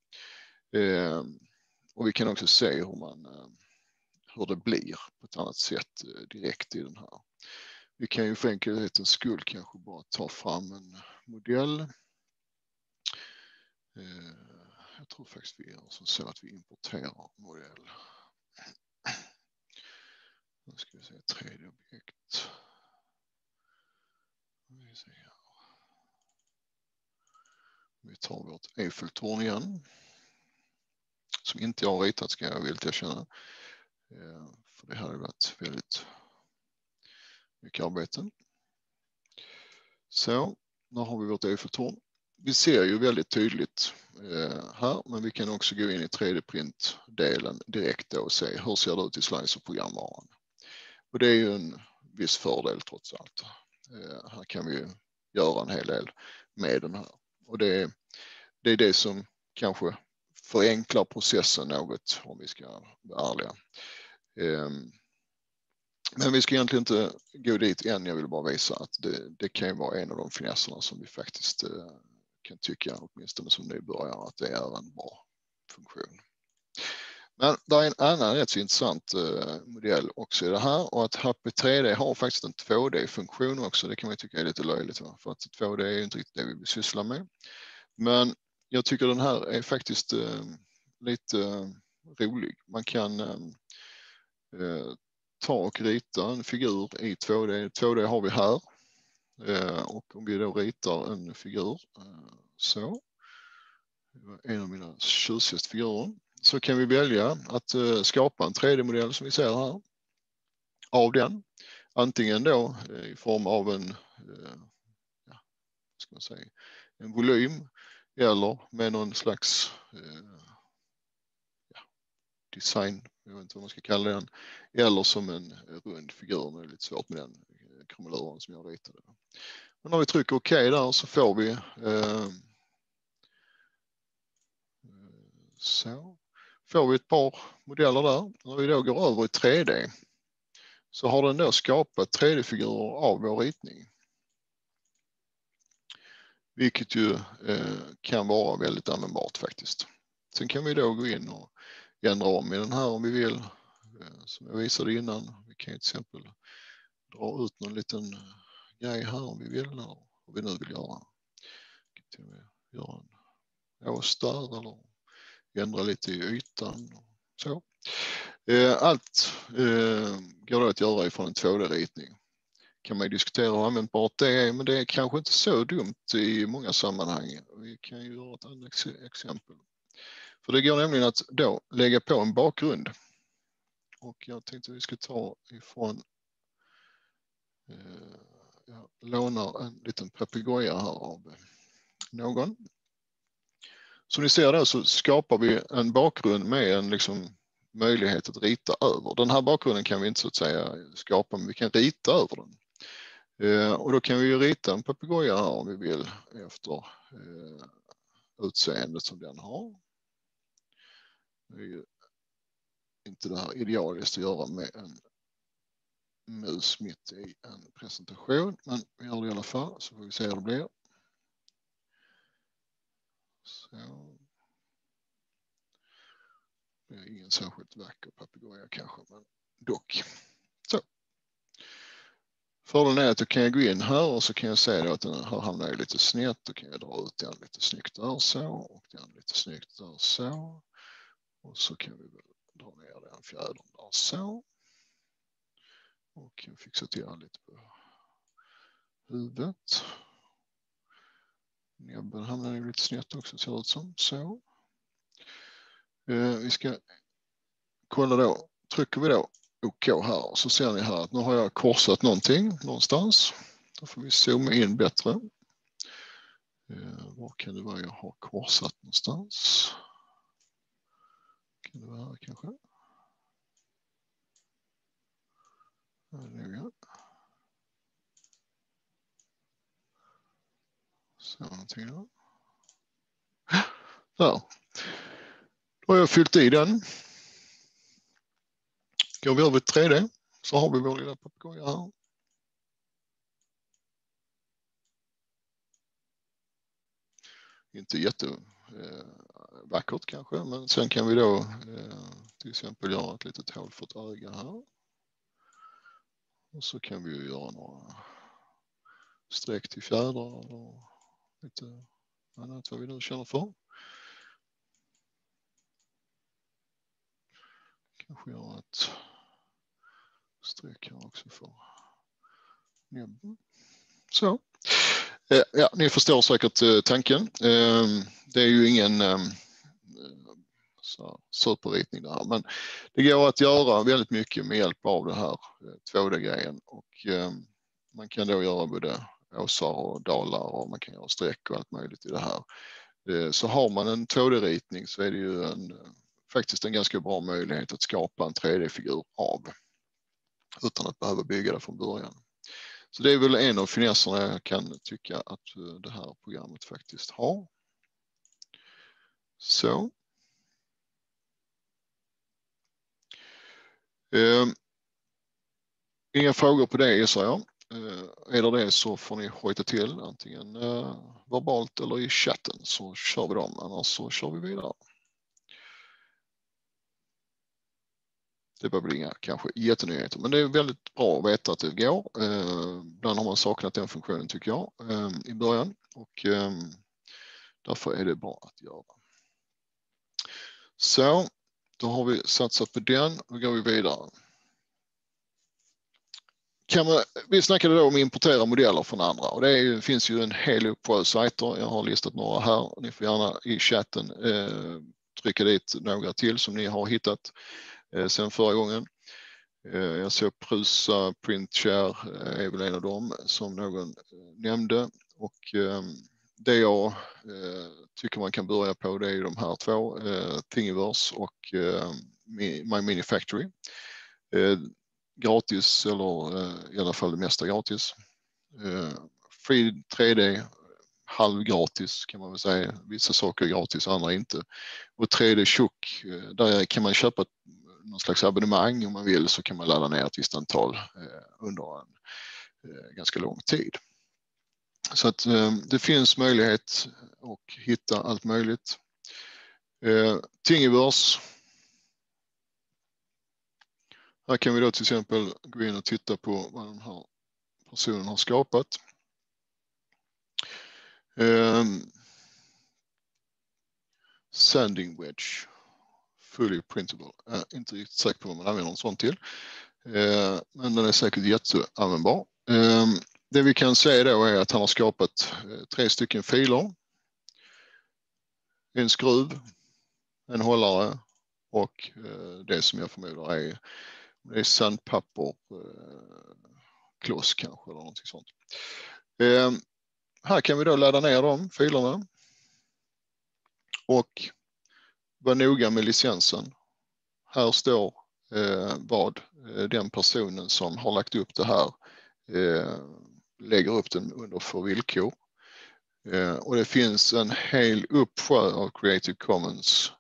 Och vi kan också se hur det blir på ett annat sätt direkt i den här. Vi kan ju för enkelhetens skull kanske bara ta fram en modell. Jag tror faktiskt vi gör så att vi importerar modell. Nu ska vi se 3D-objekt. Vi tar vårt Eiffeltorn igen. Som inte jag har ritat ska jag vilja erkänna. För det hade varit väldigt mycket arbete. Så, nu har vi vårt Eiffeltorn. Vi ser ju väldigt tydligt här, men vi kan också gå in i 3D-print-delen direkt då och se hur ser det ut i slicer-programvaran. Och det är ju en viss fördel trots allt. Här kan vi ju göra en hel del med den här. Och det är det som kanske förenklar processen något om vi ska vara ärliga. Men vi ska egentligen inte gå dit än. Jag vill bara visa att det kan ju vara en av de finesserna som vi faktiskt kan tycka, åtminstone som nybörjare, att det är en bra funktion. Men det är en annan rätt så intressant modell också i det här och att Happy 3D har faktiskt en 2D-funktion också. Det kan man tycka är lite löjligt för att 2D är ju inte riktigt det vi vill syssla med. Men jag tycker den här är faktiskt lite rolig. Man kan ta och rita en figur i 2D. 2D har vi här. Och om vi då ritar en figur så. Det var en av mina tjusigaste figurer. Så kan vi välja att skapa en 3D-modell som vi ser här. Av den. Antingen då i form av en ska man säga, en volym. Eller med någon slags design, jag vet inte vad man ska kalla den, eller som en rund figur, men det är lite svårt med den krumeluren som jag ritade. Men när vi trycker OK där så får vi ett par modeller där. När vi då går över i 3D så har den då skapat 3D-figurer av vår ritning. vilket ju kan vara väldigt användbart faktiskt. Sen kan vi då gå in och ändra om i den här om vi vill, som jag visade innan. Vi kan ju till exempel dra ut någon liten grej här om vi vill, eller vad vi nu vill göra. Vi kan till och med göra en ås där eller ändra lite i ytan och så. Allt går då att göra ifrån en 2D-ritning. Kan man diskutera hur användbart det är, men det är kanske inte så dumt i många sammanhang. Vi kan ju göra ett annat exempel. För det går nämligen att då lägga på en bakgrund. Och jag tänkte att vi ska ta ifrån, jag lånar en liten papegoja här av någon. Som ni ser där så skapar vi en bakgrund med en liksom möjlighet att rita över. Den här bakgrunden kan vi inte så att säga skapa, men vi kan rita över den. Och då kan vi ju rita en papegoja här om vi vill efter utseendet som den har. Det är ju inte det här idealiskt att göra med en mus mitt i en presentation, men vi gör det i alla fall så får vi se hur det blir. Så. Det är ingen särskilt vacker papegoja kanske, men dock. Så. Fördelen är att jag kan gå in här och så kan jag se att den här hamnar ju lite snett. Då kan jag dra ut den lite snyggt där så och den lite snyggt där så. Och så kan vi väl dra ner den fjädern där så. Och fixa till lite på huvudet. Näbben hamnar ju lite snett också, ser ut som så. Vi ska kolla då, trycker vi då OK här så ser ni här att nu har jag korsat någonting någonstans. Då får vi zooma in bättre. Var kan det vara jag har korsat någonstans? Kan det vara här kanske? Här så någonting då. Där. Då har jag fyllt i den. Går vi över till 3D så har vi vår lilla papegoja här. Inte jättevackert kanske, men sen kan vi då till exempel göra ett litet hål för ett öga här. Och så kan vi ju göra några streck till fjädrar och lite annat vad vi nu känner för. Kanske göra ett streck här också för näbben. Så. Ja, ni förstår säkert tanken. Det är ju ingen superritning där, men det går att göra väldigt mycket med hjälp av det här 2D-grejen och man kan då göra både åsar och dalar och man kan göra streck och allt möjligt i det här. Så har man en 2D-ritning så är det ju faktiskt en ganska bra möjlighet att skapa en 3D-figur av utan att behöva bygga det från början. Så det är väl en av finesserna jag kan tycka att det här programmet faktiskt har. Så. Inga frågor på det gissar jag. Är det så får ni hojta till antingen verbalt eller i chatten så kör vi dem, annars så kör vi vidare. Det var väl inga kanske jättenyheter, men det är väldigt bra att veta att det går. Ibland har man saknat den funktionen tycker jag i början och därför är det bra att göra. Så, då har vi satsat på den och går vi vidare. Vi snackade då om importera modeller från andra och det finns ju en hel uppsjö sajter. Jag har listat några här. Ni får gärna i chatten trycka dit några till som ni har hittat sen förra gången. Jag såg Prusa Printshare är väl en av dem som någon nämnde och det jag tycker man kan börja på det är de här två, Thingiverse och My Mini Factory. Gratis eller i alla fall det mesta gratis. Free 3D, halvgratis kan man väl säga. Vissa saker är gratis, andra inte. Och 3D tjock, där kan man köpa någon slags abonnemang om man vill så kan man ladda ner ett visst antal under en ganska lång tid. Så att det finns möjlighet att hitta allt möjligt. Thingiverse. Här kan vi då till exempel gå in och titta på vad den här personen har skapat. Sanding wedge. Fully printable. Jag är inte riktigt säker på vad man använder en sån till. Men den är säkert jätteanvändbar. Det vi kan se då är att han har skapat 3 stycken filer. En skruv, en hållare och det som jag förmodar är sandpapper, kloss kanske eller någonting sånt. Här kan vi då ladda ner de filerna och vara noga med licensen. Här står vad den personen som har lagt upp det här lägger upp den under för villkor. Och det finns en hel uppsjö av Creative Commons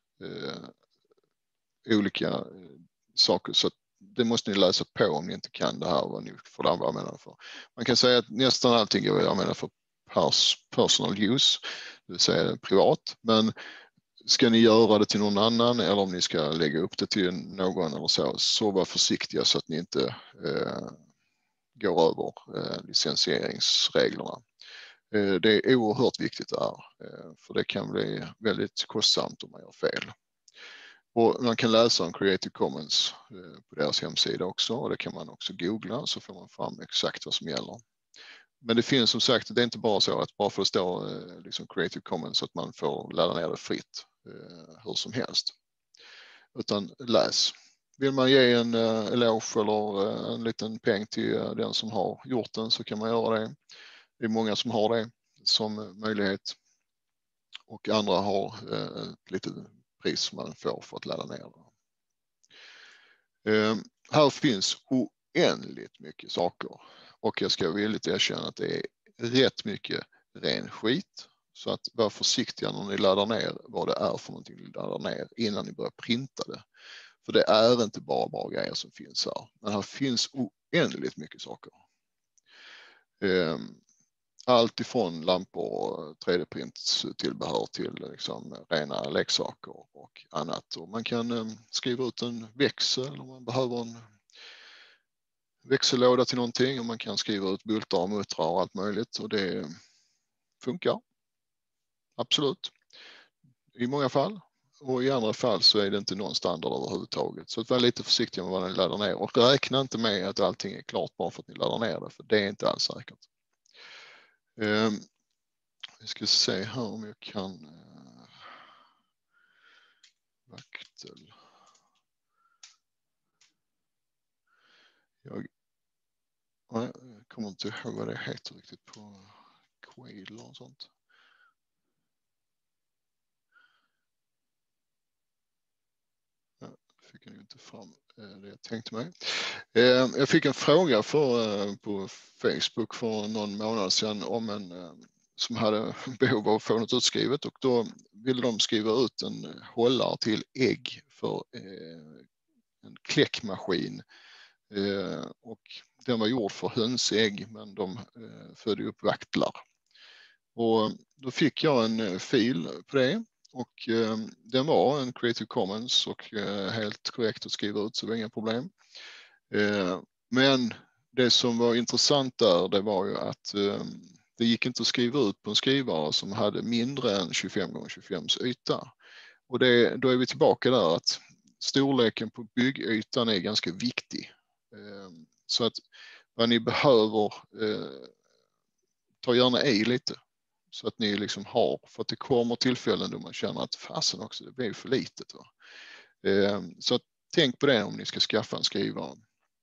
olika saker, så det måste ni läsa på om ni inte kan det här, vad ni får använda för. Man kan säga att nästan allting går att använda för personal use, det vill säga privat, men ska ni göra det till någon annan eller om ni ska lägga upp det till någon eller så var försiktiga så att ni inte går över licensieringsreglerna. Det är oerhört viktigt där, för det kan bli väldigt kostsamt om man gör fel. Och man kan läsa om Creative Commons på deras hemsida också, och det kan man också googla så får man fram exakt vad som gäller. Men det finns som sagt, det är inte bara så att bara för att stå liksom Creative Commons att man får ladda ner det fritt hur som helst. Utan läs. Vill man ge en eloge eller en liten peng till den som har gjort den så kan man göra det. Det är många som har det som möjlighet. Och andra har ett litet pris man får för att ladda ner det. Här finns oändligt mycket saker. Och jag ska villigt erkänna att det är rätt mycket ren skit. Så att var försiktiga när ni laddar ner vad det är för någonting ni laddar ner innan ni börjar printa det. För det är inte bara bra grejer som finns här. Men här finns oändligt mycket saker. Allt ifrån lampor och 3D-printstillbehör till liksom rena leksaker och annat. Och man kan skriva ut en växel om man behöver en växellåda till någonting, och man kan skriva ut bultar och muttrar och allt möjligt, och det funkar. Absolut. I många fall. Och i andra fall så är det inte någon standard överhuvudtaget. Så att var lite försiktiga med vad ni laddar ner. Och räkna inte med att allting är klart bara för att ni laddar ner det. För det är inte alls säkert. Vi ska se här om jag kan vaktel. Jag kommer inte ihåg vad det heter riktigt på Quail och sånt. Jag fick inte fram det jag tänkte mig. Jag fick en fråga på Facebook för någon månad sedan om en som hade behov av att få något utskrivet, och då ville de skriva ut en hållare till ägg för en kläckmaskin. Och den var gjord för hönsägg, men de födde upp vaktlar. Och då fick jag en fil på det, och den var en Creative Commons och helt korrekt att skriva ut, så det var inga problem. Men det som var intressant där, det var ju att det gick inte att skriva ut på en skrivare som hade mindre än 25x25 yta. Och då är vi tillbaka där att storleken på byggytan är ganska viktig. Så att vad ni behöver, ta gärna i lite. Så att ni liksom har, för att det kommer tillfällen då man känner att fasen också, det blir för litet. Va? Så att tänk på det om ni ska skaffa en skrivare.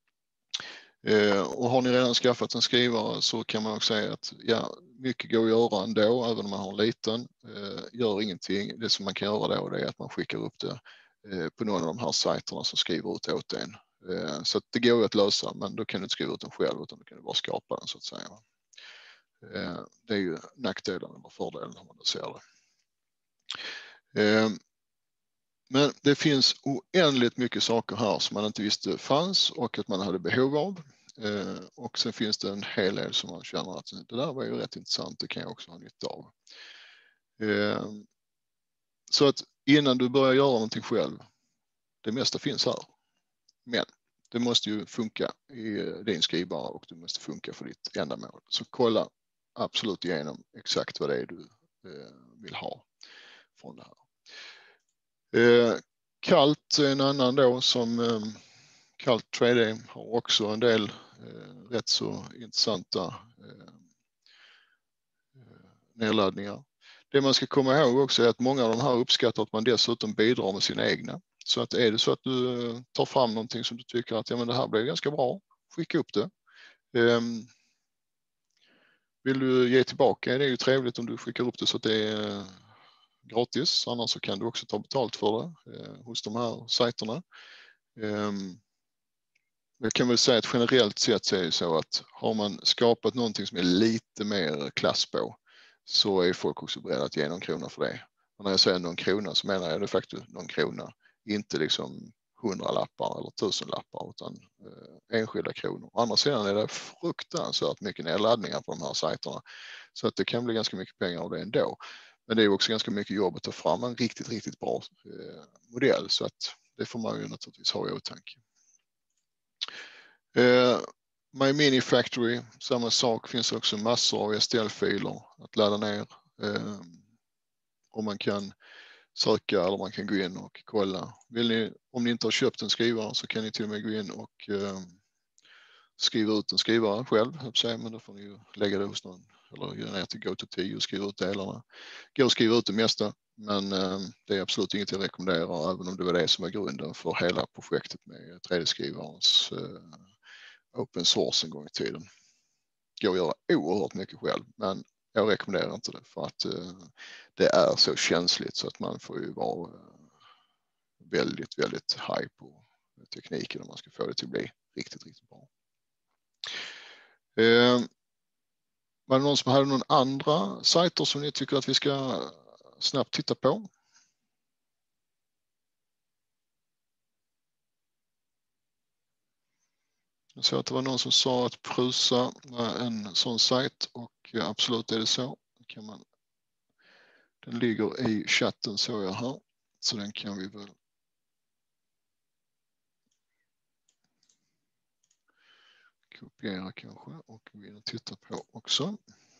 Och har ni redan skaffat en skrivare så kan man också säga att ja, mycket går att göra ändå, även om man har en liten. Gör ingenting. Det som man kan göra då, det är att man skickar upp det på någon av de här sajterna som skriver ut åt en. Så att det går att lösa, men då kan du inte skriva ut den själv, utan du kan bara skapa den så att säga. Det är ju nackdelen eller fördelen om man ser det. Men det finns oändligt mycket saker här som man inte visste fanns och att man hade behov av. Och sen finns det en hel del som man känner att det där var ju rätt intressant, det kan jag också ha nytta av. Så att innan du börjar göra någonting själv, det mesta finns här. Men det måste ju funka i din skrivare och det måste funka för ditt ändamål. Så kolla absolut igenom exakt vad det är du vill ha från det här. Kallt är en annan då som Kallt 3D har också en del rätt så intressanta nedladdningar. Det man ska komma ihåg också är att många av de här uppskattar att man dessutom bidrar med sina egna. Så att är det så att du tar fram någonting som du tycker att ja, men det här blir ganska bra, skicka upp det. Vill du ge tillbaka, det är ju trevligt om du skickar upp det så att det är gratis. Annars så kan du också ta betalt för det hos de här sajterna. Jag kan väl säga att generellt sett så är det så att har man skapat någonting som är lite mer klass på så är folk också beredda att ge någon krona för det. Och när jag säger någon krona så menar jag det faktiskt någon krona. Inte liksom 100 lappar eller 1000 lappar utan enskilda kronor. Å andra sidan är det fruktansvärt mycket nedladdningar på de här sajterna. Så att det kan bli ganska mycket pengar av det ändå. Men det är också ganska mycket jobb att ta fram en riktigt, riktigt bra modell. Så att det får man ju naturligtvis ha i åtanke. My Mini Factory, samma sak, finns också massor av STL-filer att ladda ner. Och man kan söka eller man kan gå in och kolla. Om ni inte har köpt en skrivare så kan ni till och med gå in och skriva ut en skrivare själv. Men då får ni ju lägga det hos någon eller gå ner till GoToTee och skriva ut delarna. Gå och skriva ut det mesta, men det är absolut inget jag rekommenderar, även om det var det som var grunden för hela projektet med 3D-skrivarens open source en gång i tiden. Det går att göra oerhört mycket själv, men jag rekommenderar inte det för att det är så känsligt så att man får ju vara väldigt, väldigt high på tekniken om man ska få det till att bli riktigt, riktigt bra. Var det någon som hade någon andra sajter som ni tycker att vi ska snabbt titta på? Jag såg att det var någon som sa att Prusa var en sån sajt och absolut är det så. Den ligger i chatten så jag här, så den kan vi väl kopiera kanske och gå in och titta på också.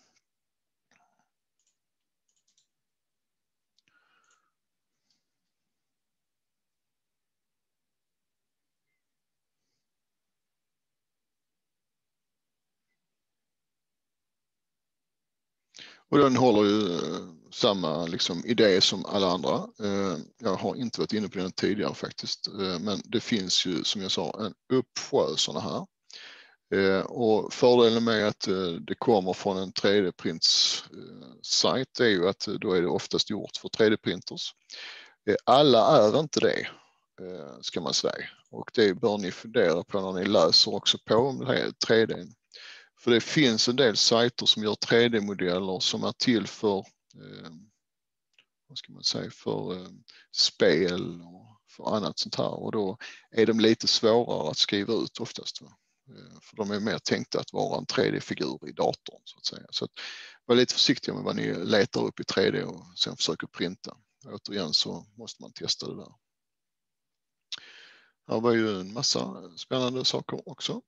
Och den håller ju samma liksom idé som alla andra. Jag har inte varit inne på den tidigare faktiskt, men det finns ju som jag sa en uppsjö sådana här. Och fördelen med att det kommer från en 3D-prints-sajt är ju att då är det oftast gjort för 3D-printers. Alla är inte det, ska man säga. Och det bör ni fundera på när ni läser också på om det här 3D. För det finns en del sajter som gör 3D-modeller som är till för, vad ska man säga, för spel och för annat sånt här. Och då är de lite svårare att skriva ut oftast. För de är mer tänkta att vara en 3D-figur i datorn så att säga. Så att var lite försiktiga med vad ni letar upp i 3D och sen försöker printa. Återigen så måste man testa det där. Här var ju en massa spännande saker också.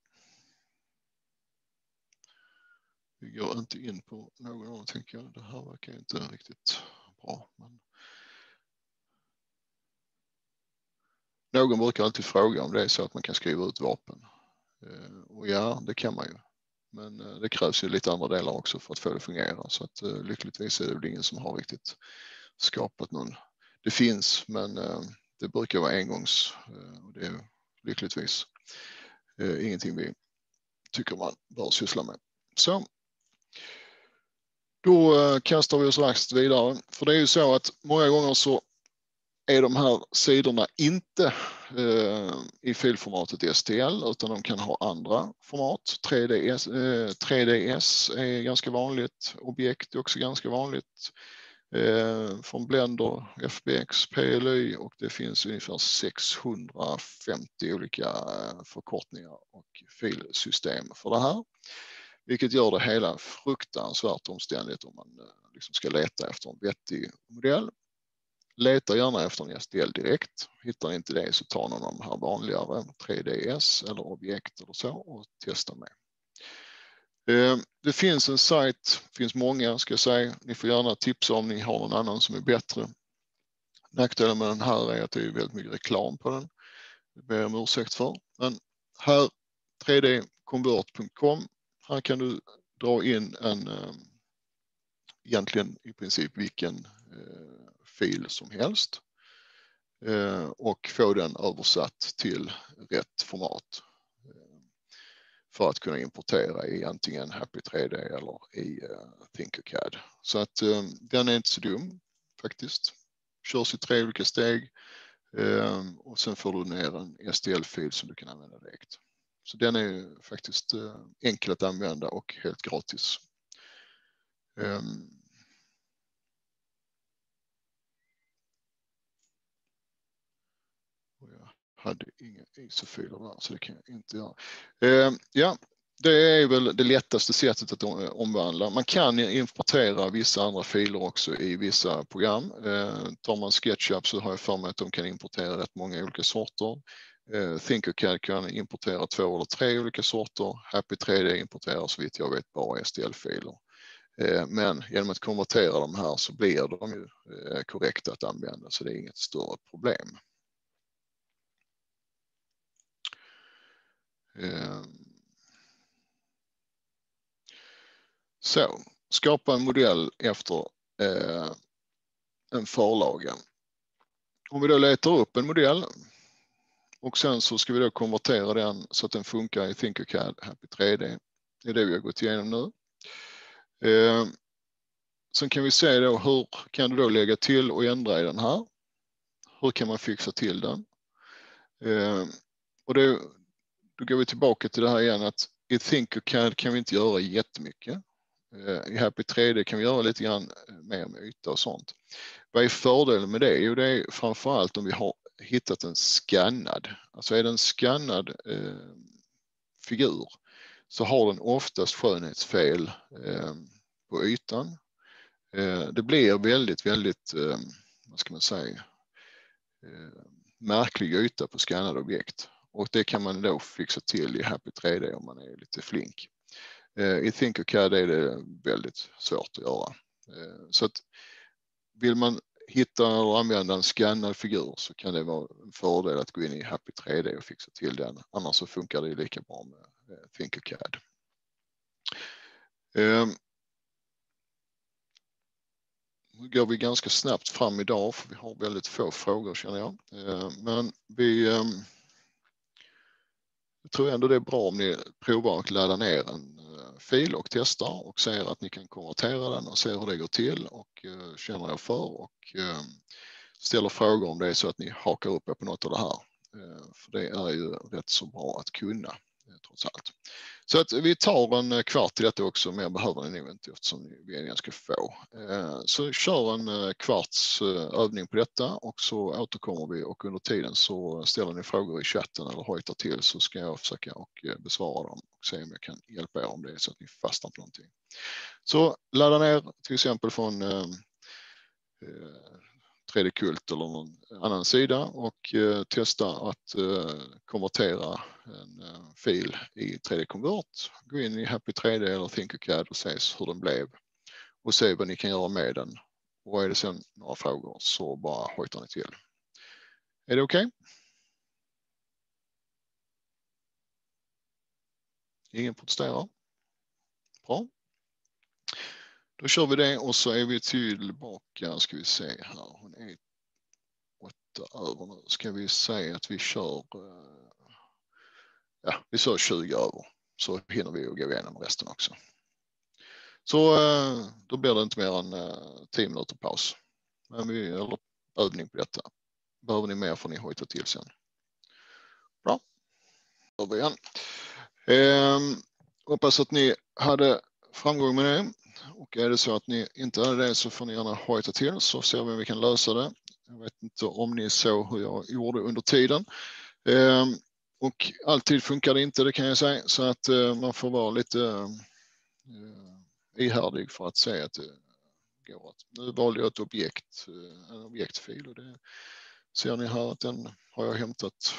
Vi går inte in på någon av dem, tänker jag. Det här verkar inte riktigt bra. Men någon brukar alltid fråga om det är så att man kan skriva ut vapen. Och ja, det kan man ju. Men det krävs ju lite andra delar också för att få det att fungera. Så att lyckligtvis är det väl ingen som har riktigt skapat någon. Det finns, men det brukar vara engångs. Och det är lyckligtvis ingenting vi tycker man bör syssla med. Så. Då kastar vi oss raskt vidare. För det är ju så att många gånger så är de här sidorna inte i filformatet STL utan de kan ha andra format. 3DS är ganska vanligt. Objekt är också ganska vanligt. från Blender, FBX, PLY och det finns ungefär 650 olika förkortningar och filsystem för det här. Vilket gör det hela fruktansvärt omständigt om man liksom ska leta efter en vettig modell. Leta gärna efter en STL direkt. Hittar ni inte det så ta någon av de här vanligare 3DS eller objekt eller så och testa med. Det finns en sajt, det finns många ska jag säga. Ni får gärna tipsa om ni har någon annan som är bättre. Nackdelen med den här är att det är väldigt mycket reklam på den. Det ber jag om ursäkt för. Men här 3dconvert.com. Här kan du dra in en egentligen i princip vilken fil som helst och få den översatt till rätt format för att kunna importera i antingen Happy 3D eller i Thinkercad. Så att den är inte så dum faktiskt. Körs i 3 olika steg och sen får du ner en STL-fil som du kan använda direkt. Så den är faktiskt enkel att använda och helt gratis. Jag hade inga ISO-filer där så det kan jag inte göra. Ja, det är väl det lättaste sättet att omvandla. Man kan importera vissa andra filer också i vissa program. Tar man SketchUp så har jag för mig att de kan importera rätt många olika sorter. Thinkercad kan importera 2 eller 3 olika sorter. Happy 3D importerar så vitt jag vet bara STL-filer. Men genom att konvertera de här så blir de ju korrekta att använda så det är inget större problem. Så, skapa en modell efter en förlaga. Om vi då letar upp en modell och sen så ska vi då konvertera den så att den funkar i Thinkercad Happy 3D. Det är det vi har gått igenom nu. Sen kan vi se då hur kan du då lägga till och ändra i den här. Hur kan man fixa till den? Och då går vi tillbaka till det här igen att i Thinkercad kan vi inte göra jättemycket. I Happy 3D kan vi göra lite grann mer med yta och sånt. Vad är fördelen med det? Jo, det är framförallt om vi har hittat en skannad. Alltså är det en skannad figur så har den oftast skönhetsfel på ytan. Det blir väldigt vad ska man säga, märklig yta på skannade objekt. Och det kan man då fixa till i Happy 3D om man är lite flink. I Thinkercad är det väldigt svårt att göra. Så att vill man hitta eller använda en skannad figur så kan det vara en fördel att gå in i Happy 3D och fixa till den. Annars så funkar det lika bra med Thinkercad. Nu går vi ganska snabbt fram idag för vi har väldigt få frågor känner jag. Men jag tror ändå det är bra om ni provar att ladda ner en fil och testar och ser att ni kan konvertera den och se hur det går till och känner er för och ställer frågor om det är så att ni hakar upp er på något av det här. För det är ju rätt så bra att kunna trots allt. Så att vi tar en kvart till detta också, mer behöver ni nog inte eftersom vi är ganska få. Så kör en kvarts övning på detta och så återkommer vi och under tiden så ställer ni frågor i chatten eller hojtar till så ska jag försöka och besvara dem och se om jag kan hjälpa er om det är så att ni fastnar på någonting. Så ladda ner till exempel från 3D-kult eller någon annan sida och testa att konvertera en fil i 3D-convert. Gå in i Happy 3D eller Thinkercad och se hur den blev och se vad ni kan göra med den. Och är det sen några frågor så bara hojtar ni till. Är det okej? Ingen protesterar? Bra. Då kör vi det och så är vi tillbaka, ska vi se här. Hon är 8 över nu. Ska vi säga att vi kör, ja, vi kör 20 över. Så hinner vi att gå igenom resten också. Så då blir det inte mer än 10 minuter paus. Men eller övning på detta. Behöver ni mer får ni hojta till sen. Bra. Då börjar igen. Hoppas att ni hade framgång med det. Och är det så att ni inte är det så får ni gärna hojta till så ser vi om vi kan lösa det. Jag vet inte om ni såg hur jag gjorde under tiden. Och alltid funkar det inte, det kan jag säga. Så att man får vara lite ihärdig för att se att det går. Nu valde jag ett objekt, en objektfil och det ser ni här att den har jag hämtat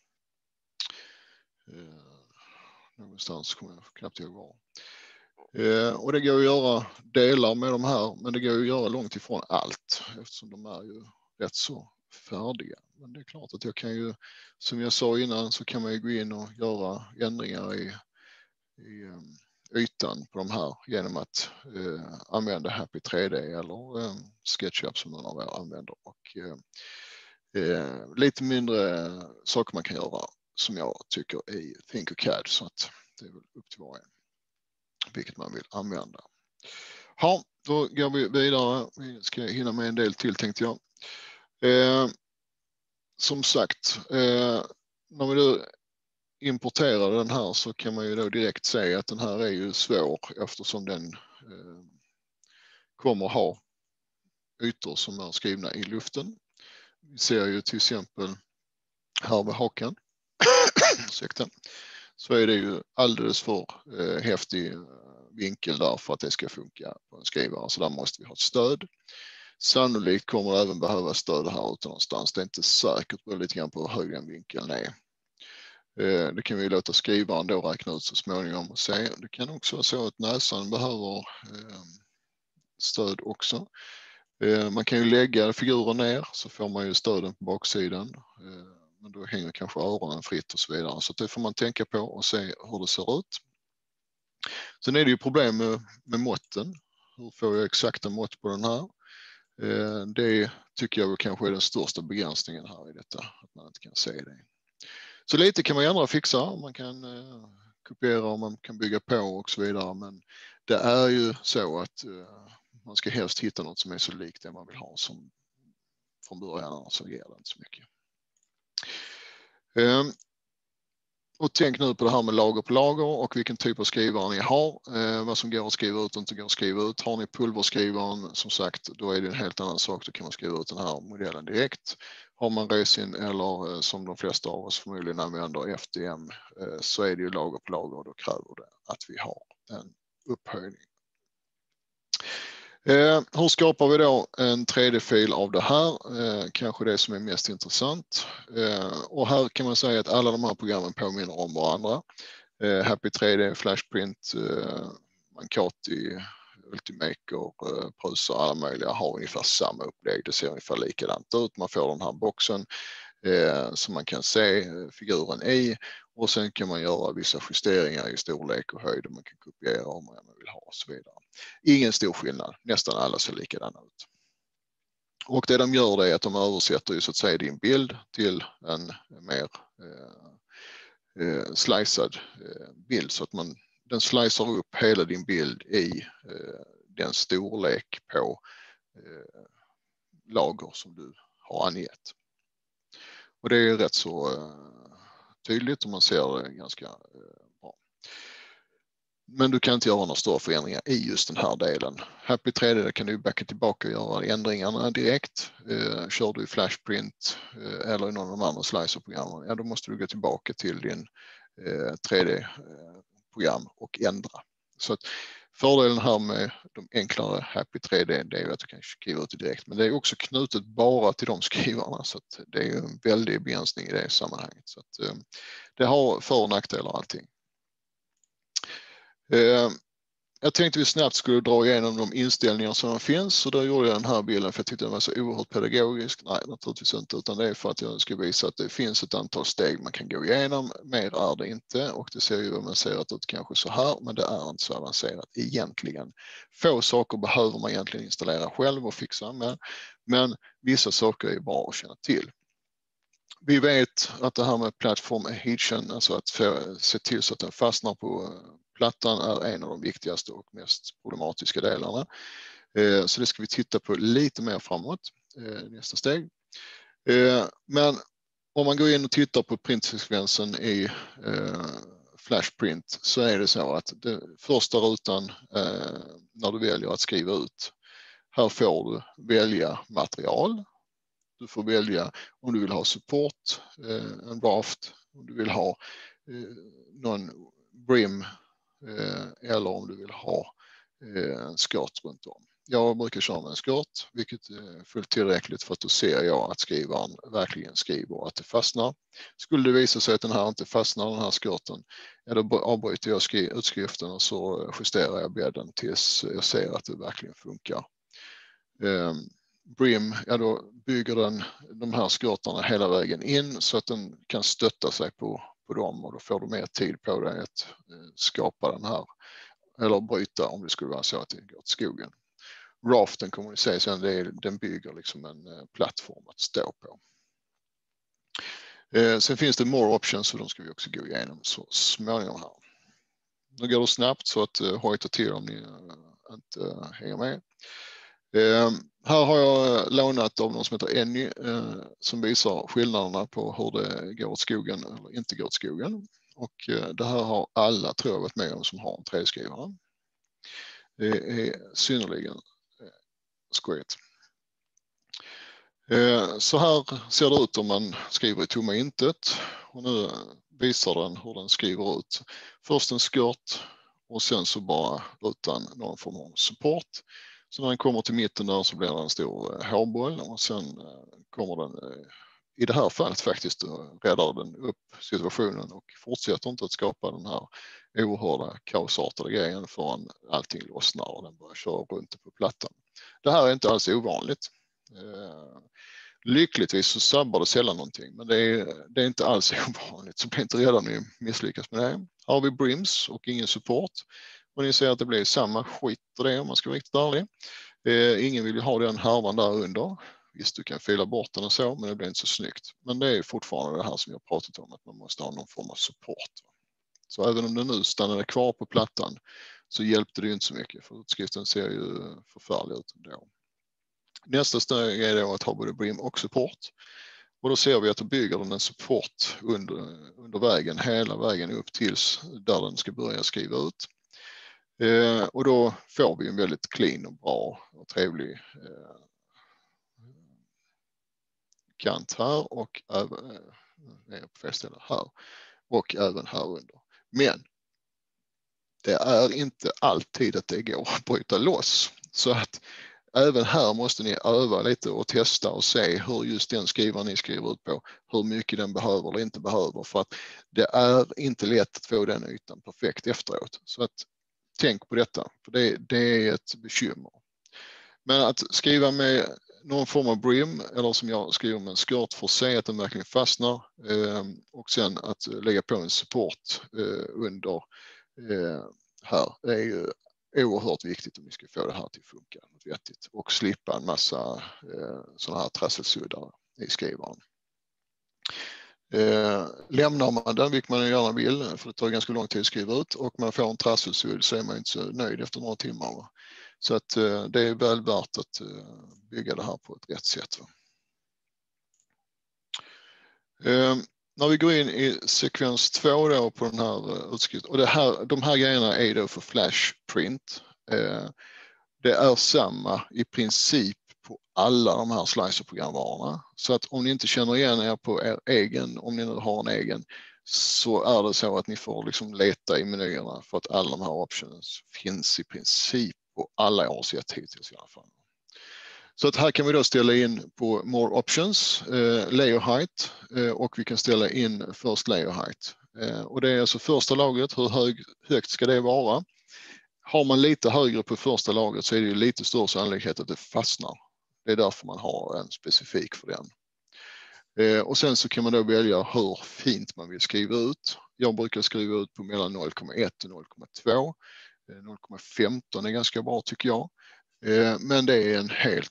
någonstans, kommer jag knappt ihåg var. Och det går att göra delar med de här, men det går att göra långt ifrån allt eftersom de är ju rätt så färdiga. Men det är klart att jag kan ju, som jag sa innan, så kan man ju gå in och göra ändringar i ytan på de här genom att använda Happy 3D eller SketchUp som någon av er använder. Och lite mindre saker man kan göra som jag tycker i Thinkercad, så att det är väl upp till var en vilket man vill använda. Ja, då går vi vidare. Vi ska hinna med en del till tänkte jag. Som sagt, när vi då importerar den här så kan man ju då direkt säga att den här är ju svår eftersom den kommer ha ytor som är skrivna i luften. Vi ser ju till exempel här med hakan. Ursäkta. Så är det ju alldeles för häftig vinkel där för att det ska funka på en skrivare. Så där måste vi ha ett stöd. Sannolikt kommer det även behöva stöd här ute någonstans. Det är inte säkert på lite grann på hur hög den vinkeln är. Det kan vi låta skrivaren då räkna ut så småningom och se. Det kan också vara så att näsan behöver stöd också. Man kan ju lägga figuren ner så får man ju stöden på baksidan. Men då hänger kanske öronen fritt och så vidare. Så det får man tänka på och se hur det ser ut. Sen är det ju problem med måtten. Hur får jag exakta mått på den här? Det tycker jag kanske är den största begränsningen här i detta. Att man inte kan se det. Så lite kan man ändra och fixa. Man kan kopiera och man kan bygga på och så vidare. Men det är ju så att man ska helst hitta något som är så likt det man vill ha som från början, så ger det inte så mycket. Och tänk nu på det här med lager på lager och vilken typ av skrivare ni har. Vad som går att skriva ut och inte går att skriva ut. Har ni pulverskrivaren, som sagt, då är det en helt annan sak. Då kan man skriva ut den här modellen direkt. Har man resin eller som de flesta av oss förmodligen använder FDM, så är det ju lager på lager och då kräver det att vi har en upphöjning. Hur skapar vi då en 3D-fil av det här? Kanske det som är mest intressant. Och här kan man säga att alla de här programmen påminner om varandra. Happy 3D, Flashprint, Mancati, Ultimaker, Prusa, alla möjliga har ungefär samma upplägg. Det ser ungefär likadant ut. Man får den här boxen som man kan se figuren i. Och sen kan man göra vissa justeringar i storlek och höjd. Man kan kopiera om man vill ha och så vidare. Ingen stor skillnad. Nästan alla ser likadana ut. Och det de gör det är att de översätter ju så att säga din bild till en mer slicead bild. Så att den slicear upp hela din bild i den storlek på lager som du har angett. Och det är rätt så tydligt och man ser det ganska bra. Men du kan inte göra några stora förändringar i just den här delen. Happy 3D kan du backa tillbaka och göra ändringarna direkt. Kör du i Flashprint eller i någon av de andra slicerprogrammen, ja då måste du gå tillbaka till din 3D-program och ändra. Så att fördelen här med de enklare Happy 3D det är att du kan skriva ut det direkt. Men det är också knutet bara till de skrivarna så att det är en väldig begränsning i det sammanhanget. Så att det har för- och nackdelar allting. Jag tänkte vi snabbt skulle dra igenom de inställningar som finns och då gjorde jag den här bilden för jag tyckte den var så oerhört pedagogisk. Nej, naturligtvis inte, utan det är för att jag ska visa att det finns ett antal steg man kan gå igenom. Mer är det inte och det ser ju avancerat ut kanske så här, men det är inte så avancerat egentligen. Få saker behöver man egentligen installera själv och fixa med, men vissa saker är bra att känna till. Vi vet att det här med platform adhesion, alltså att se till så att den fastnar på plattan, är en av de viktigaste och mest problematiska delarna. Så det ska vi titta på lite mer framåt, nästa steg. Men om man går in och tittar på printsekvensen i Flashprint så är det så att första rutan när du väljer att skriva ut, här får du välja material. Du får välja om du vill ha support, en draft, om du vill ha någon brim eller om du vill ha en skört runt om. Jag brukar köra med en skört, vilket är fullt tillräckligt för att då ser jag att skrivaren verkligen skriver och att det fastnar. Skulle det visa sig att den här inte fastnar, den här skörten, då avbryter jag utskriften och så justerar jag bädden tills jag ser att det verkligen funkar. Brim, ja då bygger den de här skörtarna hela vägen in så att den kan stötta sig på dem, och då får du mer tid på dig att skapa den här, eller bryta om det skulle vara så att det går till skogen. Raften kommer ni se sen, den bygger liksom en plattform att stå på. Sen finns det more options och de ska vi också gå igenom så småningom här. Nu går det snabbt så att hojta till om ni inte hänger med. Här har jag lånat av någon som heter Enny som visar skillnaderna på hur det går åt skogen eller inte går åt skogen. Och det här har alla, tror jag, varit med om som har en 3D-skrivare. Det är synnerligen skojigt. Så här ser det ut om man skriver i tomma intet. Och nu visar den hur den skriver ut. Först en skört och sen så bara utan någon form av support. Så när den kommer till mitten där så blir det en stor hårboll och sen kommer den, i det här fallet faktiskt, räddar den upp situationen och fortsätter inte att skapa den här oerhörda kaosartade grejen förrän allting lossnar och den börjar köra runt på plattan. Det här är inte alls ovanligt. Lyckligtvis så sabbar det sällan någonting, men det är inte alls ovanligt, så blir inte redan ni misslyckas med det. Här har vi brims och ingen support. Och ni ser att det blir samma skit och det, om man ska vara riktigt ärlig. Ingen vill ju ha den härvan där under. Visst, du kan fila bort den och så, men det blir inte så snyggt. Men det är fortfarande det här som jag pratat om, att man måste ha någon form av support. Så även om den nu stannade kvar på plattan så hjälpte det ju inte så mycket, för utskriften ser ju förfärlig ut ändå. Nästa steg är då att ha både brim och support. Och då ser vi att då bygger den en support under vägen, hela vägen upp tills där den ska börja skriva ut. Och då får vi en väldigt clean och bra och trevlig kant här och även på fel ställe här och även här under. Men det är inte alltid att det går att bryta loss, så att även här måste ni öva lite och testa och se hur just den skrivaren ni skriver ut på, hur mycket den behöver eller inte behöver, för att det är inte lätt att få den ytan perfekt efteråt. Så att tänk på detta, för det är ett bekymmer. Men att skriva med någon form av brim, eller som jag skriver med en skört för att se att den verkligen fastnar, och sen att lägga på en support under här, det är ju oerhört viktigt om vi ska få det här till att funka vettigt och slippa en massa sådana här trasselsuddar i skrivaren. Lämnar man den, vilket man gärna vill, för det tar ganska lång tid att skriva ut, och man får en trasselsudd så är man inte så nöjd efter några timmar. Va? Så att det är väl värt att bygga det här på ett rätt sätt. Va? När vi går in i sekvens 2 då på den här utskriften, och de här grejerna är då för Flashprint. Det är samma i princip på alla de här slicerprogramvarorna. Så att om ni inte känner igen er på er egen, om ni nu har en egen, så är det så att ni får liksom leta i menyerna, för att alla de här options finns i princip på alla jag har sett hittills i alla fall. Så att här kan vi då ställa in på more options, layer height, och vi kan ställa in first layer height. Och det är alltså första lagret, hur högt ska det vara? Har man lite högre på första lagret så är det ju lite större sannolikhet att det fastnar. Det är därför man har en specifik för den. Och sen så kan man då välja hur fint man vill skriva ut. Jag brukar skriva ut på mellan 0,1 och 0,2. 0,15 är ganska bra tycker jag. Men det är en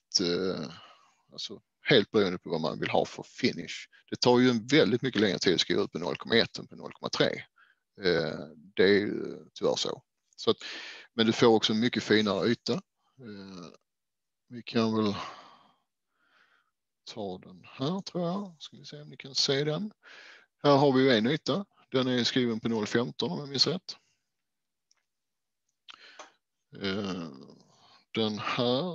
helt beroende på vad man vill ha för finish. Det tar ju en väldigt mycket längre tid att skriva ut på 0,1 än på 0,3. Det är ju tyvärr så. Men du får också mycket finare yta. Vi kan väl ta den här tror jag. Ska vi se om ni kan se den. Här har vi ju en yta. Den är skriven på 0.15 om jag minns rätt. Den här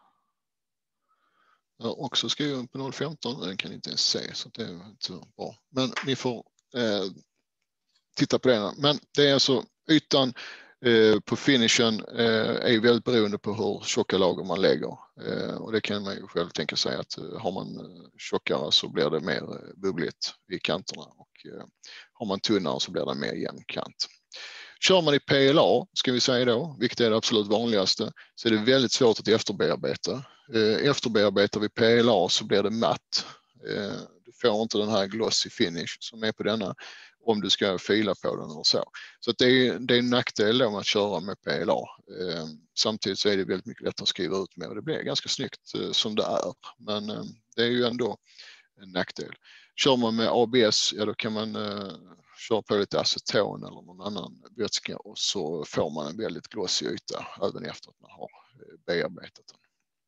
är också skriven på 0.15. Den kan inte ens se, så det är inte så bra. Men ni får titta på den. Men det är alltså ytan på finishen är väldigt beroende på hur tjocka lager man lägger. Och det kan man ju själv tänka sig att har man tjockare så blir det mer bubbligt i kanterna, och har man tunnare så blir det mer jämn kant. Kör man i PLA, ska vi säga då, vilket är det absolut vanligaste, så är det väldigt svårt att efterbearbeta. Efterbearbetar vi PLA så blir det matt. Du får inte den här glossy finish som är på denna om du ska fila på den eller så. Så att det är en nackdel då med att köra med PLA. Samtidigt så är det väldigt mycket lättare att skriva ut med, och det blir ganska snyggt som det är. Men det är ju ändå en nackdel. Kör man med ABS, ja då kan man köra på lite aceton eller någon annan vätska, och så får man en väldigt glossy yta även efter att man har bearbetat den.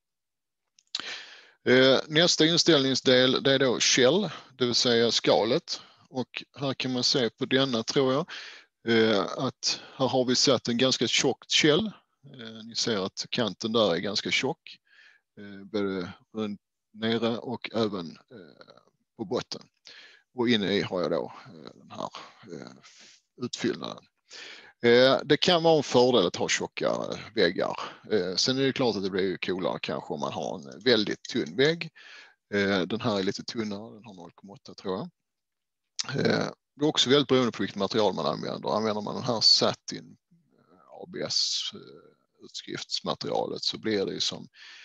Nästa inställningsdel, det är då shell, det vill säga skalet. Och här kan man se på denna, tror jag, att här har vi satt en ganska tjockt shell. Ni ser att kanten där är ganska tjock, både runt nere och även på botten. Och inne i har jag då den här utfyllnaden. Det kan vara en fördel att ha tjocka väggar. Sen är det klart att det blir coolare kanske om man har en väldigt tunn vägg. Den här är lite tunnare, den har 0,8 tror jag. Det är också väldigt beroende på vilket material man använder. Använder man den här satin ABS utskriftsmaterialet så blir det ju som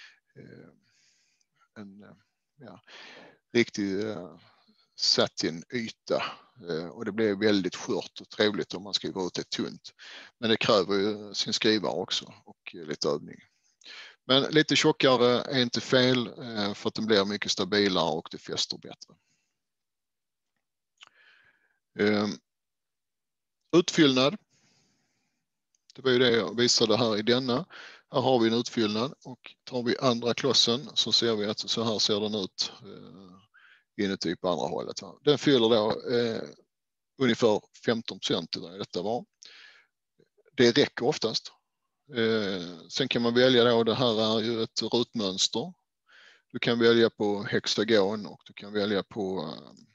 en riktig satinyta, och det blir väldigt skört och trevligt om man skriver ut det tunt. Men det kräver ju sin skrivare också och lite övning. Men lite tjockare är inte fel, för att den blir mycket stabilare och det fäster bättre. Utfyllnad. Det var ju det jag visade här i denna. Här har vi en utfyllnad, och tar vi andra klossen så ser vi att så här ser den ut inuti på andra hållet. Den fyller då ungefär 15% i detta var. Det räcker oftast. Sen kan man välja då, det här är ju ett rutmönster. Du kan välja på hexagon, och du kan välja på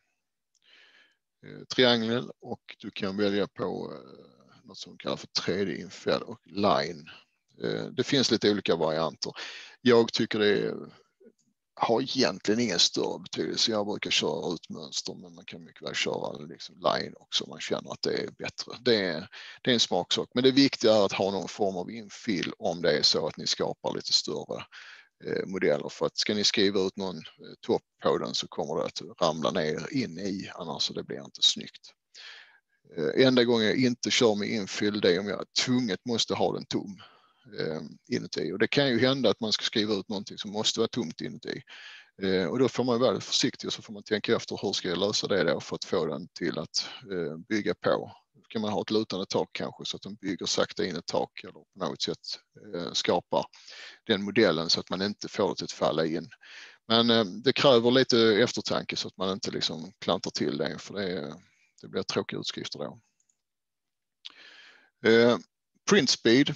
triangel, och du kan välja på något som kallas för 3D-infäll och line. Det finns lite olika varianter. Jag tycker det har egentligen ingen större betydelse. Jag brukar köra ut mönster, men man kan mycket väl köra liksom line också om man känner att det är bättre. Det är en smaksak, men det viktiga är att ha någon form av infill om det är så att ni skapar lite större modeller. För att ska ni skriva ut någon topp på den så kommer det att ramla ner in i, annars så det blir inte snyggt. Enda gången jag inte kör med infill, det är om jag tvunget måste ha den tom inuti. Och det kan ju hända att man ska skriva ut någonting som måste vara tomt inuti. Och då får man vara försiktig, och så får man tänka efter hur ska jag lösa det då för att få den till att bygga på. Kan man ha ett lutande tak kanske, så att den bygger sakta in ett tak, eller på något sätt skapar den modellen så att man inte får det att falla in. Men det kräver lite eftertanke så att man inte liksom klantar till det, för det blir tråkiga utskrifter då. Print speed.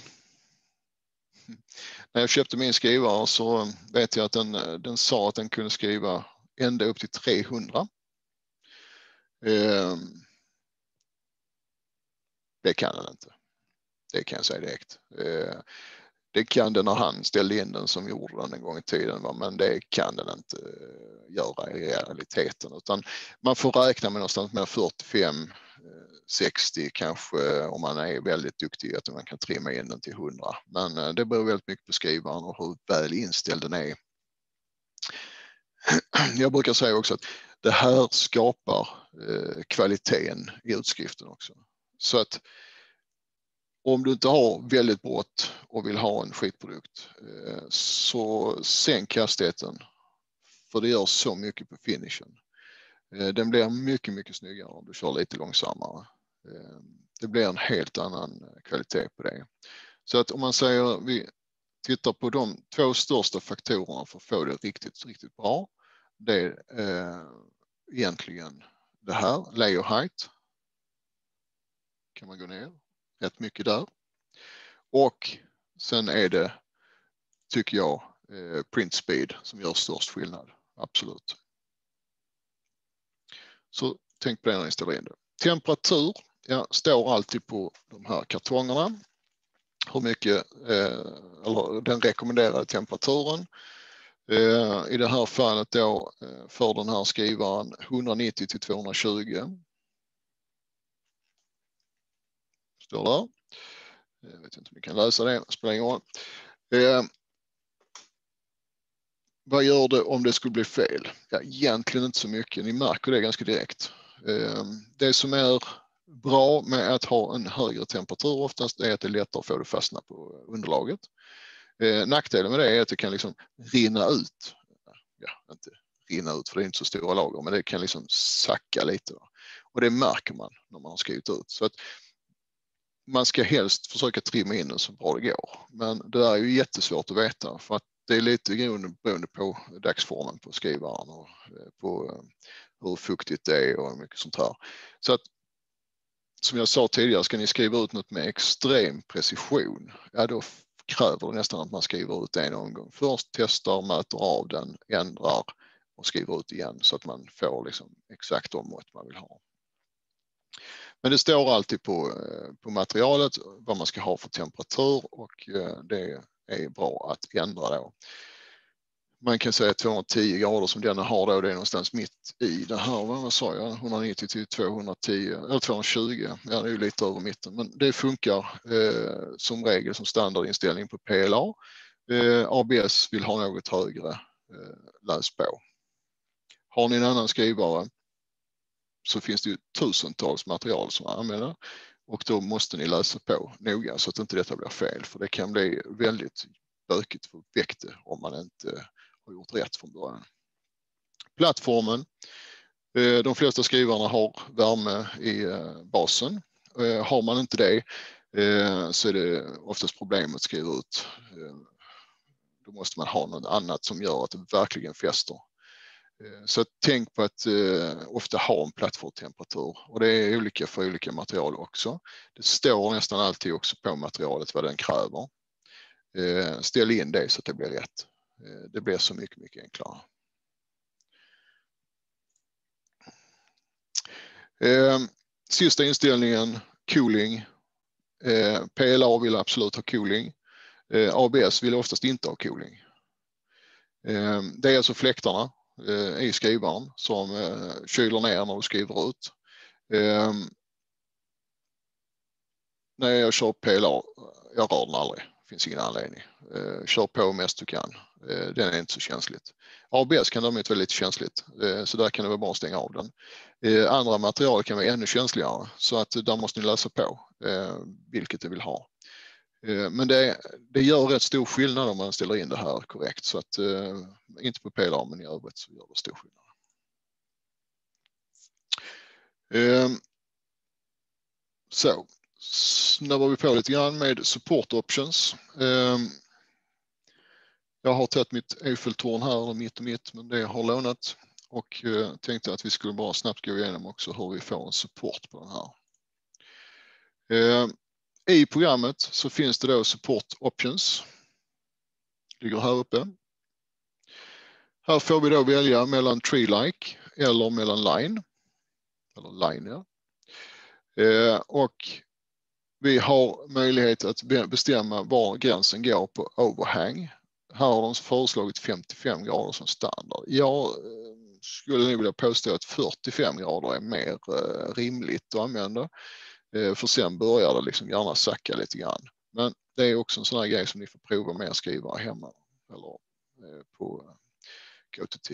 När jag köpte min skrivare så vet jag att den sa att den kunde skriva ända upp till 300. Det kan den inte. Det kan jag säga direkt. Det kan den när han ställde in den som gjorde den en gång i tiden, men det kan den inte göra i realiteten. Utan man får räkna med någonstans med 45, 60 kanske, om man är väldigt duktig, att man kan trimma in den till 100. Men det beror väldigt mycket på skrivaren och hur väl inställd den är. Jag brukar säga också att det här skapar kvaliteten i utskriften också. Så att om du inte har väldigt brått och vill ha en skitprodukt, så sänk hastigheten, för det gör så mycket på finishen. Den blir mycket, mycket snyggare om du kör lite långsammare. Det blir en helt annan kvalitet på det. Så att om man säger, vi tittar på de 2 största faktorerna för att få det riktigt, riktigt bra. Det är egentligen det här, layer height. kan man gå ner rätt mycket där. Och sen är det, tycker jag, print speed som gör störst skillnad. Absolut. Så tänk på det när ni ställer in det. Temperatur, står alltid på de här kartongerna. Hur mycket, eller den rekommenderade temperaturen. I det här fallet då för den här skrivaren 190 till 220. Står där. Jag vet inte om ni kan läsa det, spelar ingen roll. Vad gör det om det skulle bli fel? Ja, egentligen inte så mycket, ni märker det ganska direkt. Det som är bra med att ha en högre temperatur oftast är att det är lättare att få det fastna på underlaget. Nackdelen med det är att det kan liksom rinna ut. Ja, inte rinna ut för det är inte så stora lager, men det kan liksom sacka lite. Och det märker man när man har skrivit ut. Så att man ska helst försöka trimma in den så bra det går. Men det är ju jättesvårt att veta för att det är lite beroende på dagsformen på skrivaren och på hur fuktigt det är och mycket sånt här. Så att som jag sa tidigare, ska ni skriva ut något med extrem precision, ja då kräver det nästan att man skriver ut en omgång. Först testar, mäter av den, ändrar och skriver ut igen så att man får liksom exakt de mått man vill ha. Men det står alltid på materialet vad man ska ha för temperatur och det är bra att ändra då. Man kan säga 210 grader som denna har då, det är någonstans mitt i det här, vad sa jag, 190 till 210 eller 220, ja det är ju lite över mitten, men det funkar som regel som standardinställning på PLA. ABS vill ha något högre läspå. Har ni en annan skrivare så finns det ju tusentals material som man använder och då måste ni läsa på noga så att inte detta blir fel, för det kan bli väldigt bökigt för väkte om man inte har gjort rätt från början. Plattformen. De flesta skrivarna har värme i basen. Har man inte det så är det oftast problem att skriva ut. Då måste man ha något annat som gör att det verkligen fäster. Så tänk på att ofta ha en plattformtemperatur och det är olika för olika material också. Det står nästan alltid också på materialet vad den kräver. Ställ in det så att det blir rätt. Det blir så mycket enklare. Sista inställningen, cooling. PLA vill absolut ha cooling. ABS vill oftast inte ha cooling. Det är alltså fläktarna i skrivaren som kyler ner när du skriver ut. När jag kör PLA, jag rör den aldrig. Det finns ingen anledning. Kör på mest du kan. Den är inte så känsligt. ABS kan däremot vara lite känsligt. Så där kan det vara bra att stänga av den. Andra material kan vara ännu känsligare. Så att där måste ni läsa på vilket du vill ha. Men det gör rätt stor skillnad om man ställer in det här korrekt. Så att inte på PLA men i övrigt så gör det stor skillnad. Så snabbar vi på lite grann med support options. Jag har tagit mitt Eiffeltorn här, mitt, men det har lånat och tänkte att vi skulle bara snabbt gå igenom också hur vi får en support på den här. I programmet så finns det då support options. Ligger här uppe. Här får vi då välja mellan tree-like eller mellan line. Eller line, ja. Och vi har möjlighet att bestämma var gränsen går på overhang. Här har de föreslagit 55 grader som standard. Jag skulle nog vilja påstå att 45 grader är mer rimligt att använda. För sen börjar det liksom gärna sacka lite grann. Men det är också en sån här grej som ni får prova med att skriva hemma eller på GoToT.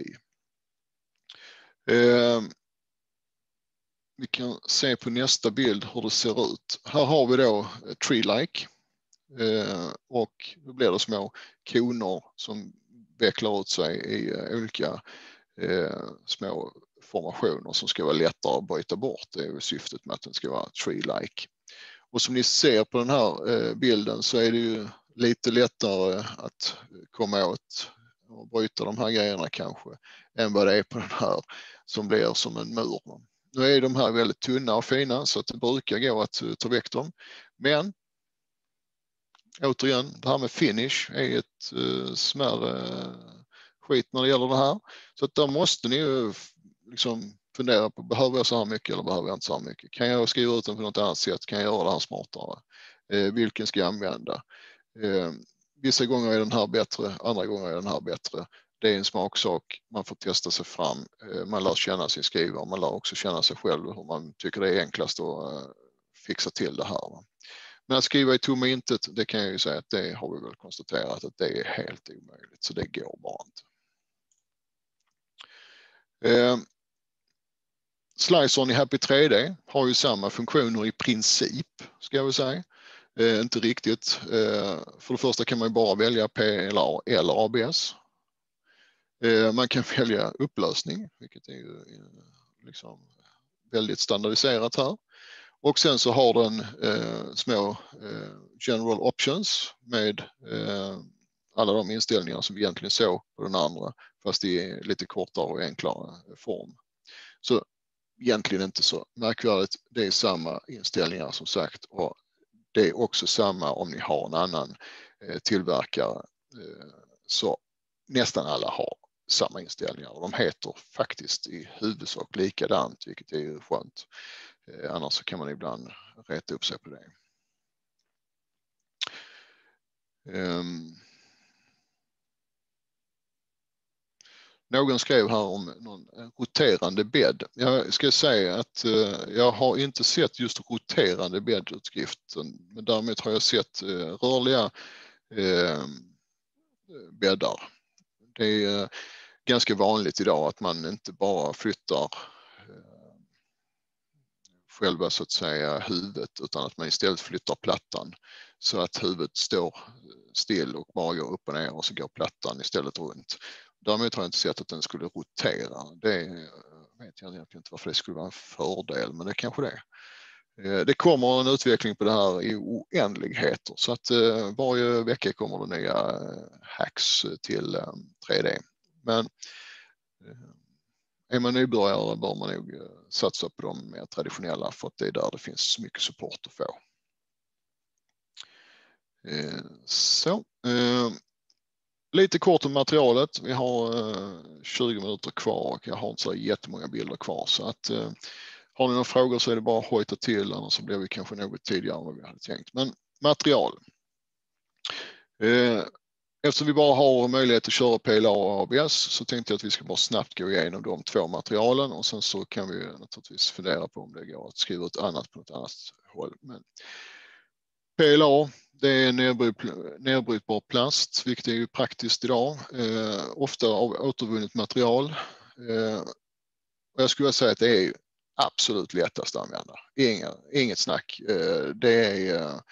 Vi kan se på nästa bild hur det ser ut. Här har vi då tree-like och då blir det små koner som vecklar ut sig i olika små formationer som ska vara lättare att byta bort. Det är ju syftet med att den ska vara tree-like. Och som ni ser på den här bilden så är det ju lite lättare att komma åt och bryta de här grejerna kanske än vad det är på den här som blir som en mur. Nu är de här väldigt tunna och fina så att det brukar gå att ta väck dem. Men återigen, det här med finish är ett smärre skit när det gäller det här. Så att där måste ni ju liksom fundera på, behöver jag så här mycket eller behöver jag inte så här mycket? Kan jag skriva ut den på något annat sätt? Kan jag göra det här smartare? Vilken ska jag använda? Vissa gånger är den här bättre, andra gånger är den här bättre. Det är en smaksak, man får testa sig fram, man lär känna sin skrivare, man lär också känna sig själv hur man tycker det är enklast att fixa till det här. Men att skriva i tomma intet, det kan jag ju säga att det har vi väl konstaterat att det är helt omöjligt, så det går bara inte. Slicern i Happy 3D har ju samma funktioner i princip, ska jag väl säga. Inte riktigt. För det första kan man ju bara välja PLA eller ABS. Man kan välja upplösning, vilket är ju liksom väldigt standardiserat här. Och sen så har den små general options med alla de inställningar som vi egentligen såg på den andra, fast i lite kortare och enklare form. Så egentligen inte så märkvärdigt. Det är samma inställningar som sagt, och det är också samma om ni har en annan tillverkare. Så nästan alla har samma inställningar och de heter faktiskt i huvudsak likadant, vilket är ju skönt. Annars så kan man ibland rätta upp sig på det. Någon skrev här om någon roterande bädd. Jag ska säga att jag har inte sett just roterande bäddutskriften, men däremot har jag sett rörliga bäddar. Det är ganska vanligt idag att man inte bara flyttar själva så att säga huvudet, utan att man istället flyttar plattan så att huvudet står still och bara går upp och ner och så går plattan istället runt. Däremot har jag inte sett att den skulle rotera. Det vet jag egentligen inte varför det skulle vara en fördel, men det kanske det är. Det kommer en utveckling på det här i oändligheter, så att varje vecka kommer det nya hacks till 3D. Men är man nybörjare bör man nog satsa på de mer traditionella, för att det är där det finns mycket support att få. Så, lite kort om materialet. Vi har 20 minuter kvar och jag har inte så jättemånga bilder kvar, så att har ni några frågor så är det bara att hojta till, annars så blir vi kanske något tidigare än vad vi hade tänkt. Men material. Eftersom vi bara har möjlighet att köra PLA och ABS så tänkte jag att vi ska bara snabbt gå igenom de två materialen, och sen så kan vi naturligtvis fundera på om det går att skriva ut annat på något annat håll. Men PLA, det är nedbrytbar plast, vilket är ju praktiskt idag. Ofta av återvunnet material. Och jag skulle säga att det är absolut lättast att använda. Inget snack. Det är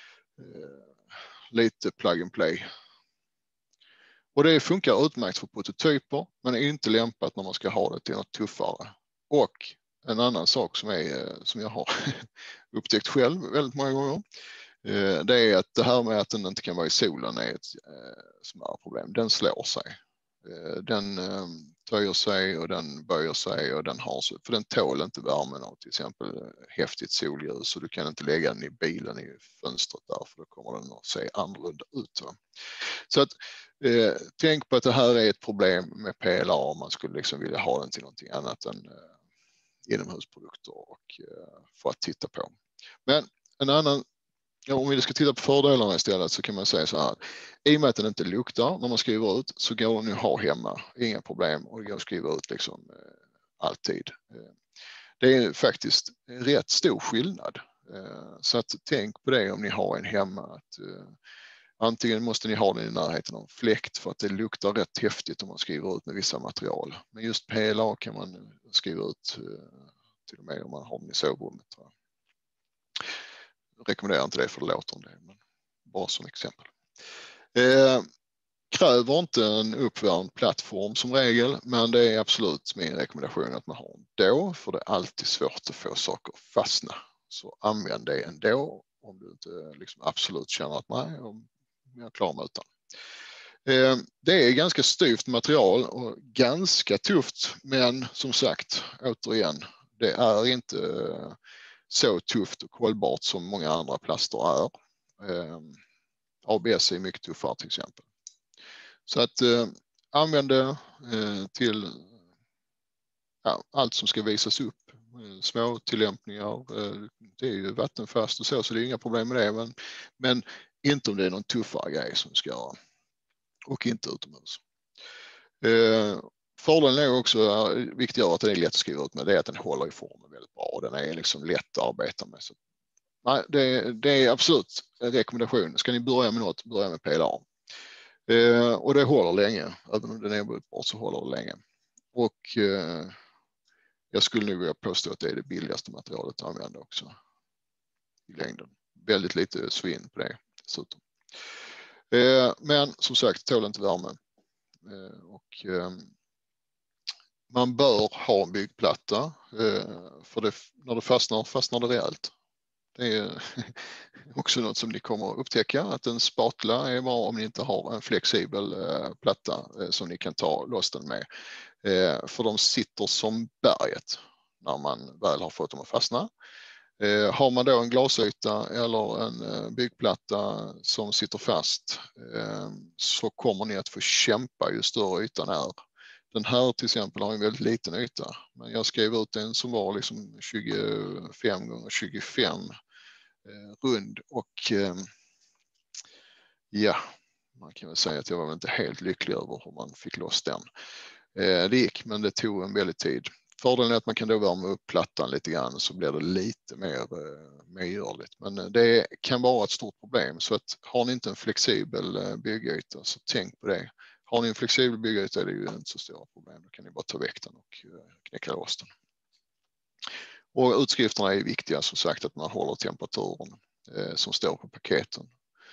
lite plug and play. Och det funkar utmärkt för prototyper, men är inte lämpat när man ska ha det till något tuffare. Och en annan sak som jag har upptäckt själv väldigt många gånger, det är att det här med att den inte kan vara i solen är ett smärre problem. Den slår sig. Den töjer sig och den böjer sig och den har så, för den tål inte värmen av till exempel häftigt solljus, och du kan inte lägga den i bilen i fönstret där, för då kommer den att se annorlunda ut. Va? Så att tänk på att det här är ett problem med PLA om man skulle liksom vilja ha den till någonting annat än inomhusprodukter och för att titta på. Men en annan, om vi ska titta på fördelarna istället, så kan man säga så här: i och med att den inte luktar när man skriver ut, så går den att ha hemma, inga problem, och det går att skriva ut liksom alltid. Det är faktiskt rätt stor skillnad, så att tänk på det om ni har en hemma, att antingen måste ni ha den i närheten av fläkt för att det luktar rätt häftigt om man skriver ut med vissa material, men just PLA kan man skriva ut till och med om man har den i sovrummet. Jag rekommenderar inte det för det låter om det, men bara som exempel. Kräver inte en uppvärmd plattform som regel, men det är absolut min rekommendation att man har en då, för det är alltid svårt att få saker att fastna. Så använd det ändå om du inte liksom absolut känner att nej, jag är klar med utan. Det är ganska styvt material och ganska tufft, men som sagt, återigen, Det är inte så tufft och hållbart som många andra plaster är. ABS är mycket tuffare till exempel. Så att använd det till allt som ska visas upp. Små tillämpningar, det är ju vattenfast och så det är inga problem med det. Men inte om det är någon tuffare grej som ska göra. Och inte utomhus. Fördelen är också viktigare att den är lätt att skriva ut med, det är att den håller i formen väldigt bra. Den är liksom lätt att arbeta med. Så, nej, det är absolut en rekommendation. Ska ni börja med något, börja med PLA. Och det håller länge. Även om den är brytbar så håller det länge. Och jag skulle nog vilja påstå att det är det billigaste materialet att använda också. I längden. Väldigt lite svinn på det dessutom. Men som sagt, tål inte värme. Och man bör ha en byggplatta för det, när det fastnar det rejält. Det är också något som ni kommer att upptäcka, att en spatla är bra om ni inte har en flexibel platta som ni kan ta loss den med. För de sitter som berget när man väl har fått dem att fastna. Har man då en glasyta eller en byggplatta som sitter fast så kommer ni att få kämpa ju större ytan är. Den här till exempel har en väldigt liten yta, men jag skrev ut en som var liksom 25 gånger 25 rund och ja, man kan väl säga att jag var inte helt lycklig över hur man fick loss den. Det gick, men det tog en väldigt tid. Fördelen är att man kan då värma upp plattan lite grann så blir det lite mer medgörligt. Men det kan vara ett stort problem, så att har ni inte en flexibel byggyta så tänk på det. Har ni en flexibel byggyta är det ju inte så stora problem. Då kan ni bara ta väck den och knäcka loss den. Och utskrifterna är viktiga, som sagt, att man håller temperaturen som står på paketen.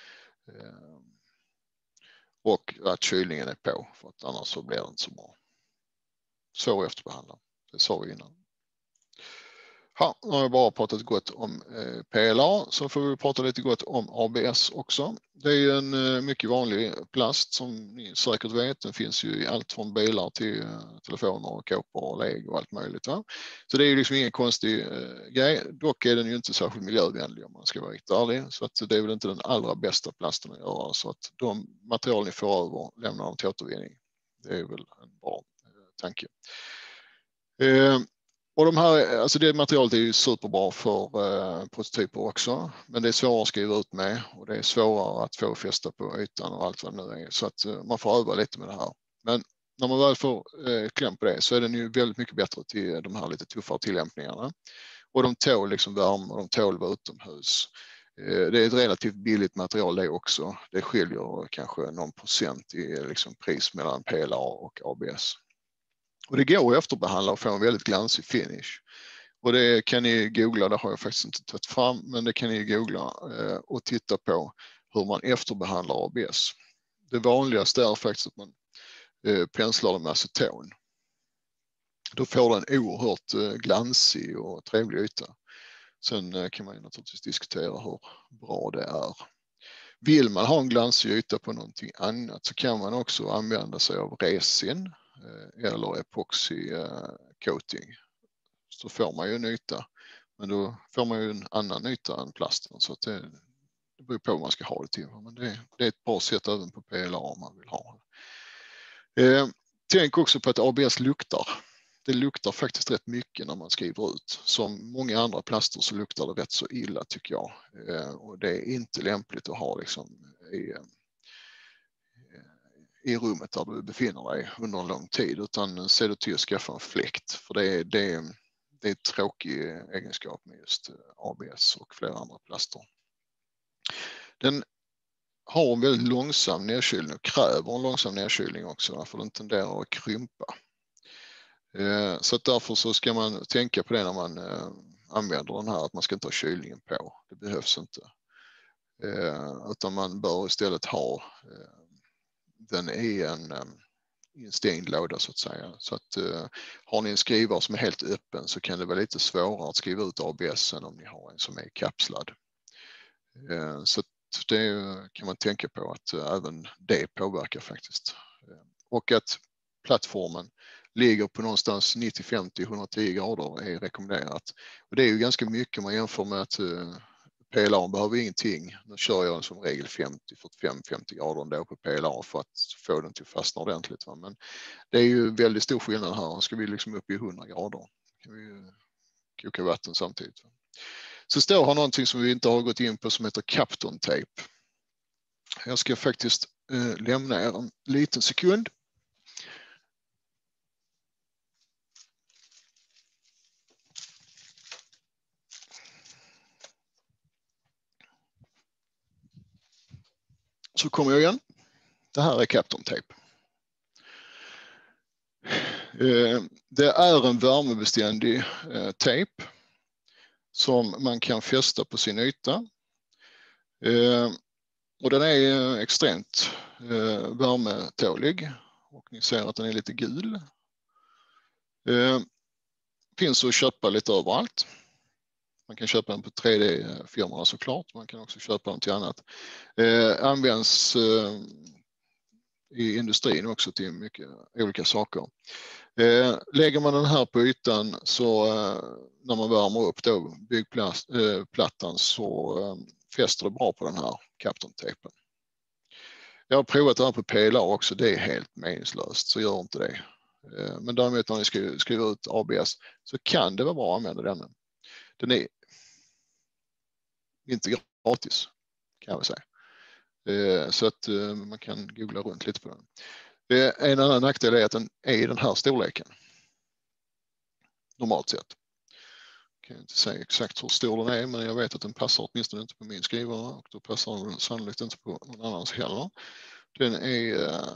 Och att kylningen är på, för att annars så blir det inte så bra. Så efterbehandla, det sa vi innan. Nu har jag bara pratat gott om PLA, så får vi prata lite gott om ABS också. Det är ju en mycket vanlig plast som ni säkert vet. Den finns ju i allt från bilar till telefoner och kåpor och leg och allt möjligt. Va? Så det är ju liksom ingen konstig grej. Dock är den ju inte särskilt miljövänlig om man ska vara riktigt ärlig. Så att det är väl inte den allra bästa plasten att göra. Så att de material ni får över lämnar dem till återvinning. Det är väl en bra tanke. Och de här, alltså det materialet är ju superbra för prototyper också, men det är svårare att skriva ut med och det är svårare att få fästa på ytan och allt vad det nu är, så att man får öva lite med det här. Men när man väl får kläm på det så är den ju väldigt mycket bättre till de här lite tuffare tillämpningarna. Och de tål liksom värme och de tål vara utomhus. Det är ett relativt billigt material det också. Det skiljer kanske någon procent i liksom pris mellan PLA och ABS. Och det går att efterbehandla och få en väldigt glansig finish. Och det kan ni googla, det har jag faktiskt inte tagit fram, men det kan ni googla och titta på hur man efterbehandlar ABS. Det vanligaste är faktiskt att man penslar det med aceton. Då får den en oerhört glansig och trevlig yta. Sen kan man ju naturligtvis diskutera hur bra det är. Vill man ha en glansig yta på någonting annat så kan man också använda sig av resin eller epoxy coating. Så får man ju en yta, men då får man ju en annan yta än plasten, så att det beror på vad man ska ha det till. Men det är ett bra sätt även på PLA om man vill ha. Tänk också på att ABS luktar. Det luktar faktiskt rätt mycket när man skriver ut. Som många andra plaster så luktar det rätt så illa, tycker jag. Och det är inte lämpligt att ha liksom i rummet där du befinner dig under en lång tid, utan se du till att skaffa en fläkt, för det är en tråkig egenskap med just ABS och flera andra plaster. Den har en väldigt långsam nedkylning och kräver en långsam nedkylning också, för den tenderar att krympa. Så att därför så ska man tänka på det när man använder den här, att man ska inte ha kylningen på. Det behövs inte. Utan man bör istället ha den i en stängd låda så att säga. Så att har ni en skrivare som är helt öppen så kan det vara lite svårare att skriva ut ABS än om ni har en som är kapslad. Så det kan man tänka på, att även det påverkar faktiskt. Och att plattformen ligger på någonstans 90, 50, 110 grader är rekommenderat. Och det är ju ganska mycket om man jämför med att PLA behöver ingenting. Nu kör jag som regel 50, 45, 50 grader ändå på PLA för att få den till att fastna ordentligt. Va? Men det är ju väldigt stor skillnad här. Ska vi liksom upp i 100 grader kan vi ju koka vatten samtidigt. Va? Så står här någonting som vi inte har gått in på som heter Kapton Tape. Jag ska faktiskt lämna er en liten sekund. Så kommer jag igen. Det här är Kapton Tape. Det är en värmebeständig tejp som man kan fästa på sin yta. Och den är extremt värmetålig och ni ser att den är lite gul. Finns att köpa lite överallt. Man kan köpa den på 3D-firmorna såklart. Man kan också köpa den till annat. Används i industrin också till mycket olika saker. Lägger man den här på ytan så när man värmer upp då byggplattan så fäster det bra på den här Kapton-tejpen. Jag har provat det här på PLA också, det är helt meningslöst så gör inte det. Men däremot när ni ska skriva ut ABS så kan det vara bra att använda den. Den är inte gratis kan jag säga. Så att man kan googla runt lite på den. En annan nackdel är att den är i den här storleken. Normalt sett. Jag kan inte säga exakt hur stor den är men jag vet att den passar åtminstone inte på min skrivare och då passar den sannolikt inte på någon annans heller. Den är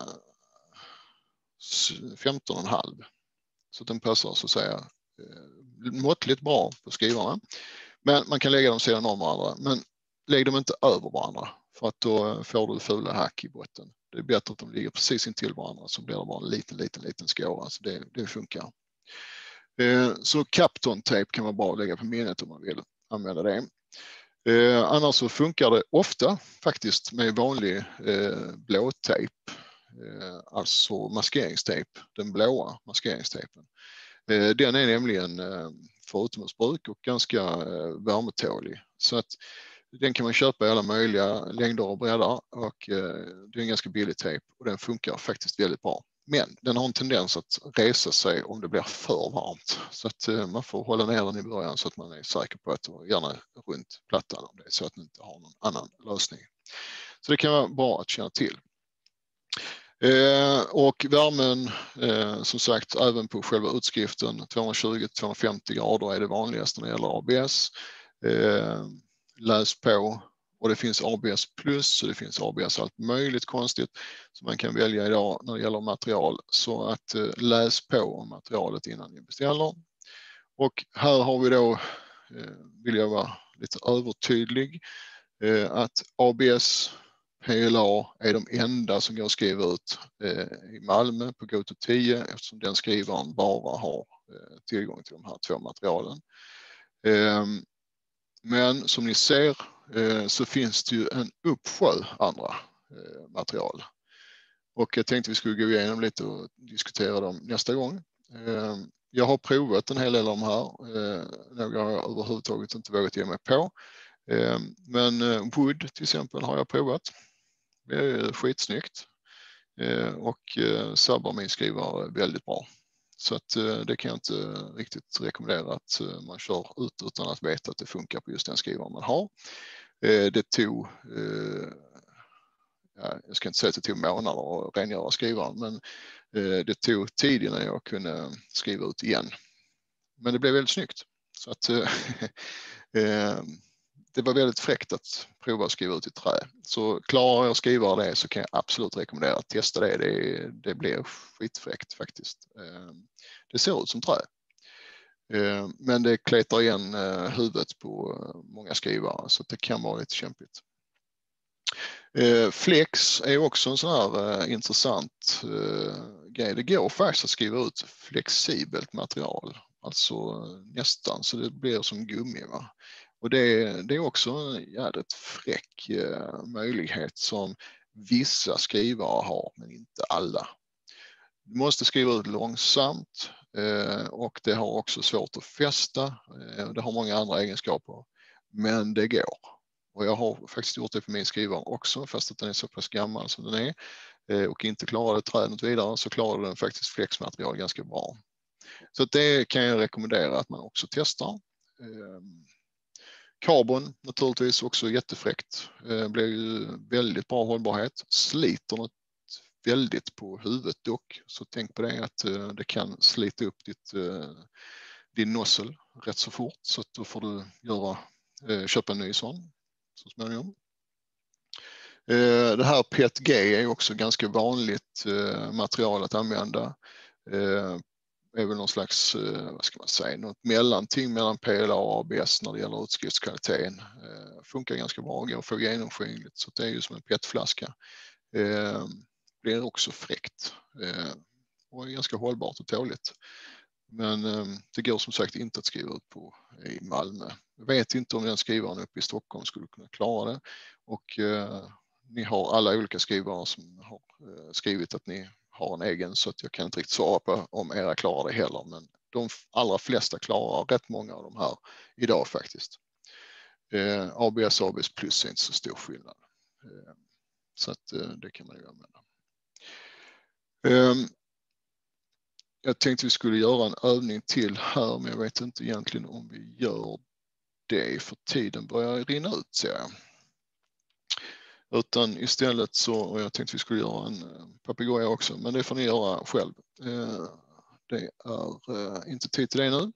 15,5 så den passar så att säga måttligt bra på skrivarna. Men man kan lägga dem sedan om varandra men lägg dem inte över varandra för att då får du fula hack i botten. Det är bättre att de ligger precis intill varandra så blir det bara en liten skåra så det funkar. Så Kapton Tape kan man bara lägga på minnet om man vill använda det. Annars så funkar det ofta faktiskt med vanlig blåtejp. Alltså maskeringstejp, den blåa maskeringstejpen. Den är nämligen för utomhusbruk och ganska värmetålig. Så att den kan man köpa i alla möjliga längder och breddar och det är en ganska billig tejp och den funkar faktiskt väldigt bra. Men den har en tendens att resa sig om det blir för varmt. Så att man får hålla ner den i början så att man är säker på att gärna runt plattan om det är så att den inte har någon annan lösning. Så det kan vara bra att känna till. Och värmen som sagt även på själva utskriften 220-250 grader är det vanligaste när det gäller ABS. Läs på och det finns ABS plus och det finns ABS allt möjligt konstigt som man kan välja idag när det gäller material så att läs på om materialet innan ni beställer. Och här har vi då, vill jag vara lite övertydlig, att ABS PLA är de enda som går att skriva ut i Malmö på GoTo 10 eftersom den skrivaren bara har tillgång till de här två materialen. Men som ni ser så finns det ju en uppsjö andra material. Och jag tänkte vi skulle gå igenom lite och diskutera dem nästa gång. Jag har provat en hel del av de här. Några har jag överhuvudtaget inte vågat ge mig på. Men Wood till exempel har jag provat. Det är skitsnyggt. Och sabbar min skrivare väldigt bra. Så att det kan jag inte riktigt rekommendera att man kör ut utan att veta att det funkar på just den skrivaren man har. Det tog, jag ska inte säga att det tog månader att rengöra skrivaren, men det tog tid innan jag kunde skriva ut igen. Men det blev väldigt snyggt. Så att det var väldigt fräckt att prova att skriva ut i trä. Så klarar jag att skriva det så kan jag absolut rekommendera att testa det. Det blir skitfräckt faktiskt. Det ser ut som trä. Men det kletar igen huvudet på många skrivare så det kan vara lite kämpigt. Flex är också en sån här intressant grej. Det går faktiskt att skriva ut flexibelt material. Alltså nästan så det blir som gummi. Va? Och det är också en jävligt fräck möjlighet som vissa skrivare har men inte alla. Du måste skriva ut långsamt och det har också svårt att fästa. Det har många andra egenskaper, men det går. Och jag har faktiskt gjort det på min skrivare också, fast att den är så pass gammal som den är och inte klarade trädet vidare, så klarade den faktiskt flexmaterial ganska bra. Så det kan jag rekommendera att man också testar. Carbon naturligtvis också jättefräckt. Blir ju väldigt bra hållbarhet. Sliter något väldigt på huvudet dock. Så tänk på det att det kan slita upp din nossel rätt så fort. Så att då får du köpa en ny sån så småningom. Det här PETG är också ganska vanligt material att använda. Är väl någon slags, vad ska man säga, något mellanting mellan PLA och ABS när det gäller utskriftskvaliteten. Funkar ganska bra och går att få genomskinligt, så det är ju som en PET-flaska. Blir också fräckt och är ganska hållbart och tåligt. Men det går som sagt inte att skriva ut på i Malmö. Jag vet inte om den skrivaren uppe i Stockholm skulle kunna klara det, och ni har alla olika skrivare som har skrivit att ni har en egen, så att jag kan inte riktigt svara på om era klarar det heller, men de allra flesta klarar rätt många av de här idag faktiskt. ABS plus är inte så stor skillnad, så att det kan man ju använda. Jag tänkte vi skulle göra en övning till här, men jag vet inte egentligen om vi gör det, för tiden börjar rinna ut, ser jag. Utan istället så, och jag tänkte vi skulle göra en papegoja också, men det får ni göra själv. Det är inte tid till det nu.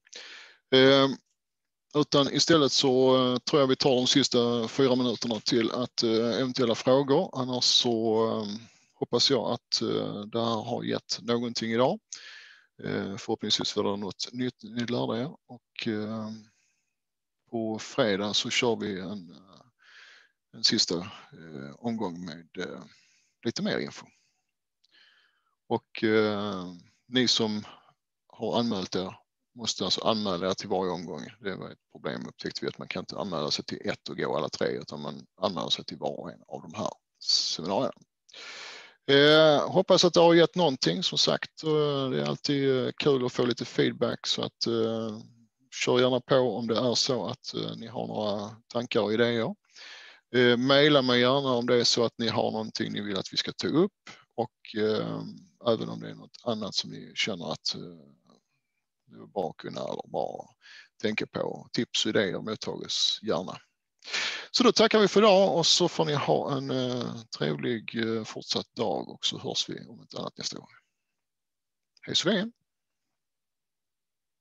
Utan istället så tror jag vi tar de sista 4 minuterna till att eventuella frågor. Annars så hoppas jag att det här har gett någonting idag. Förhoppningsvis var det något nytt ni lärde er, och på fredag så kör vi en sista omgång med lite mer info. Och ni som har anmält er måste alltså anmäla er till varje omgång. Det var ett problem, upptäckte vi, att man kan inte anmäla sig till ett och gå alla 3, utan man anmäler sig till var och en av de här seminarierna. Hoppas att det har gett någonting, som sagt. Det är alltid kul att få lite feedback, så att kör gärna på om det är så att ni har några tankar och idéer. Maila mig gärna om det är så att ni har någonting ni vill att vi ska ta upp, och även om det är något annat som ni känner att det är bra att kunna eller bara tänka på. Tips och idéer mottages gärna. Så då tackar vi för idag, och så får ni ha en trevlig fortsatt dag, och så hörs vi om ett annat nästa gång. Hej så länge!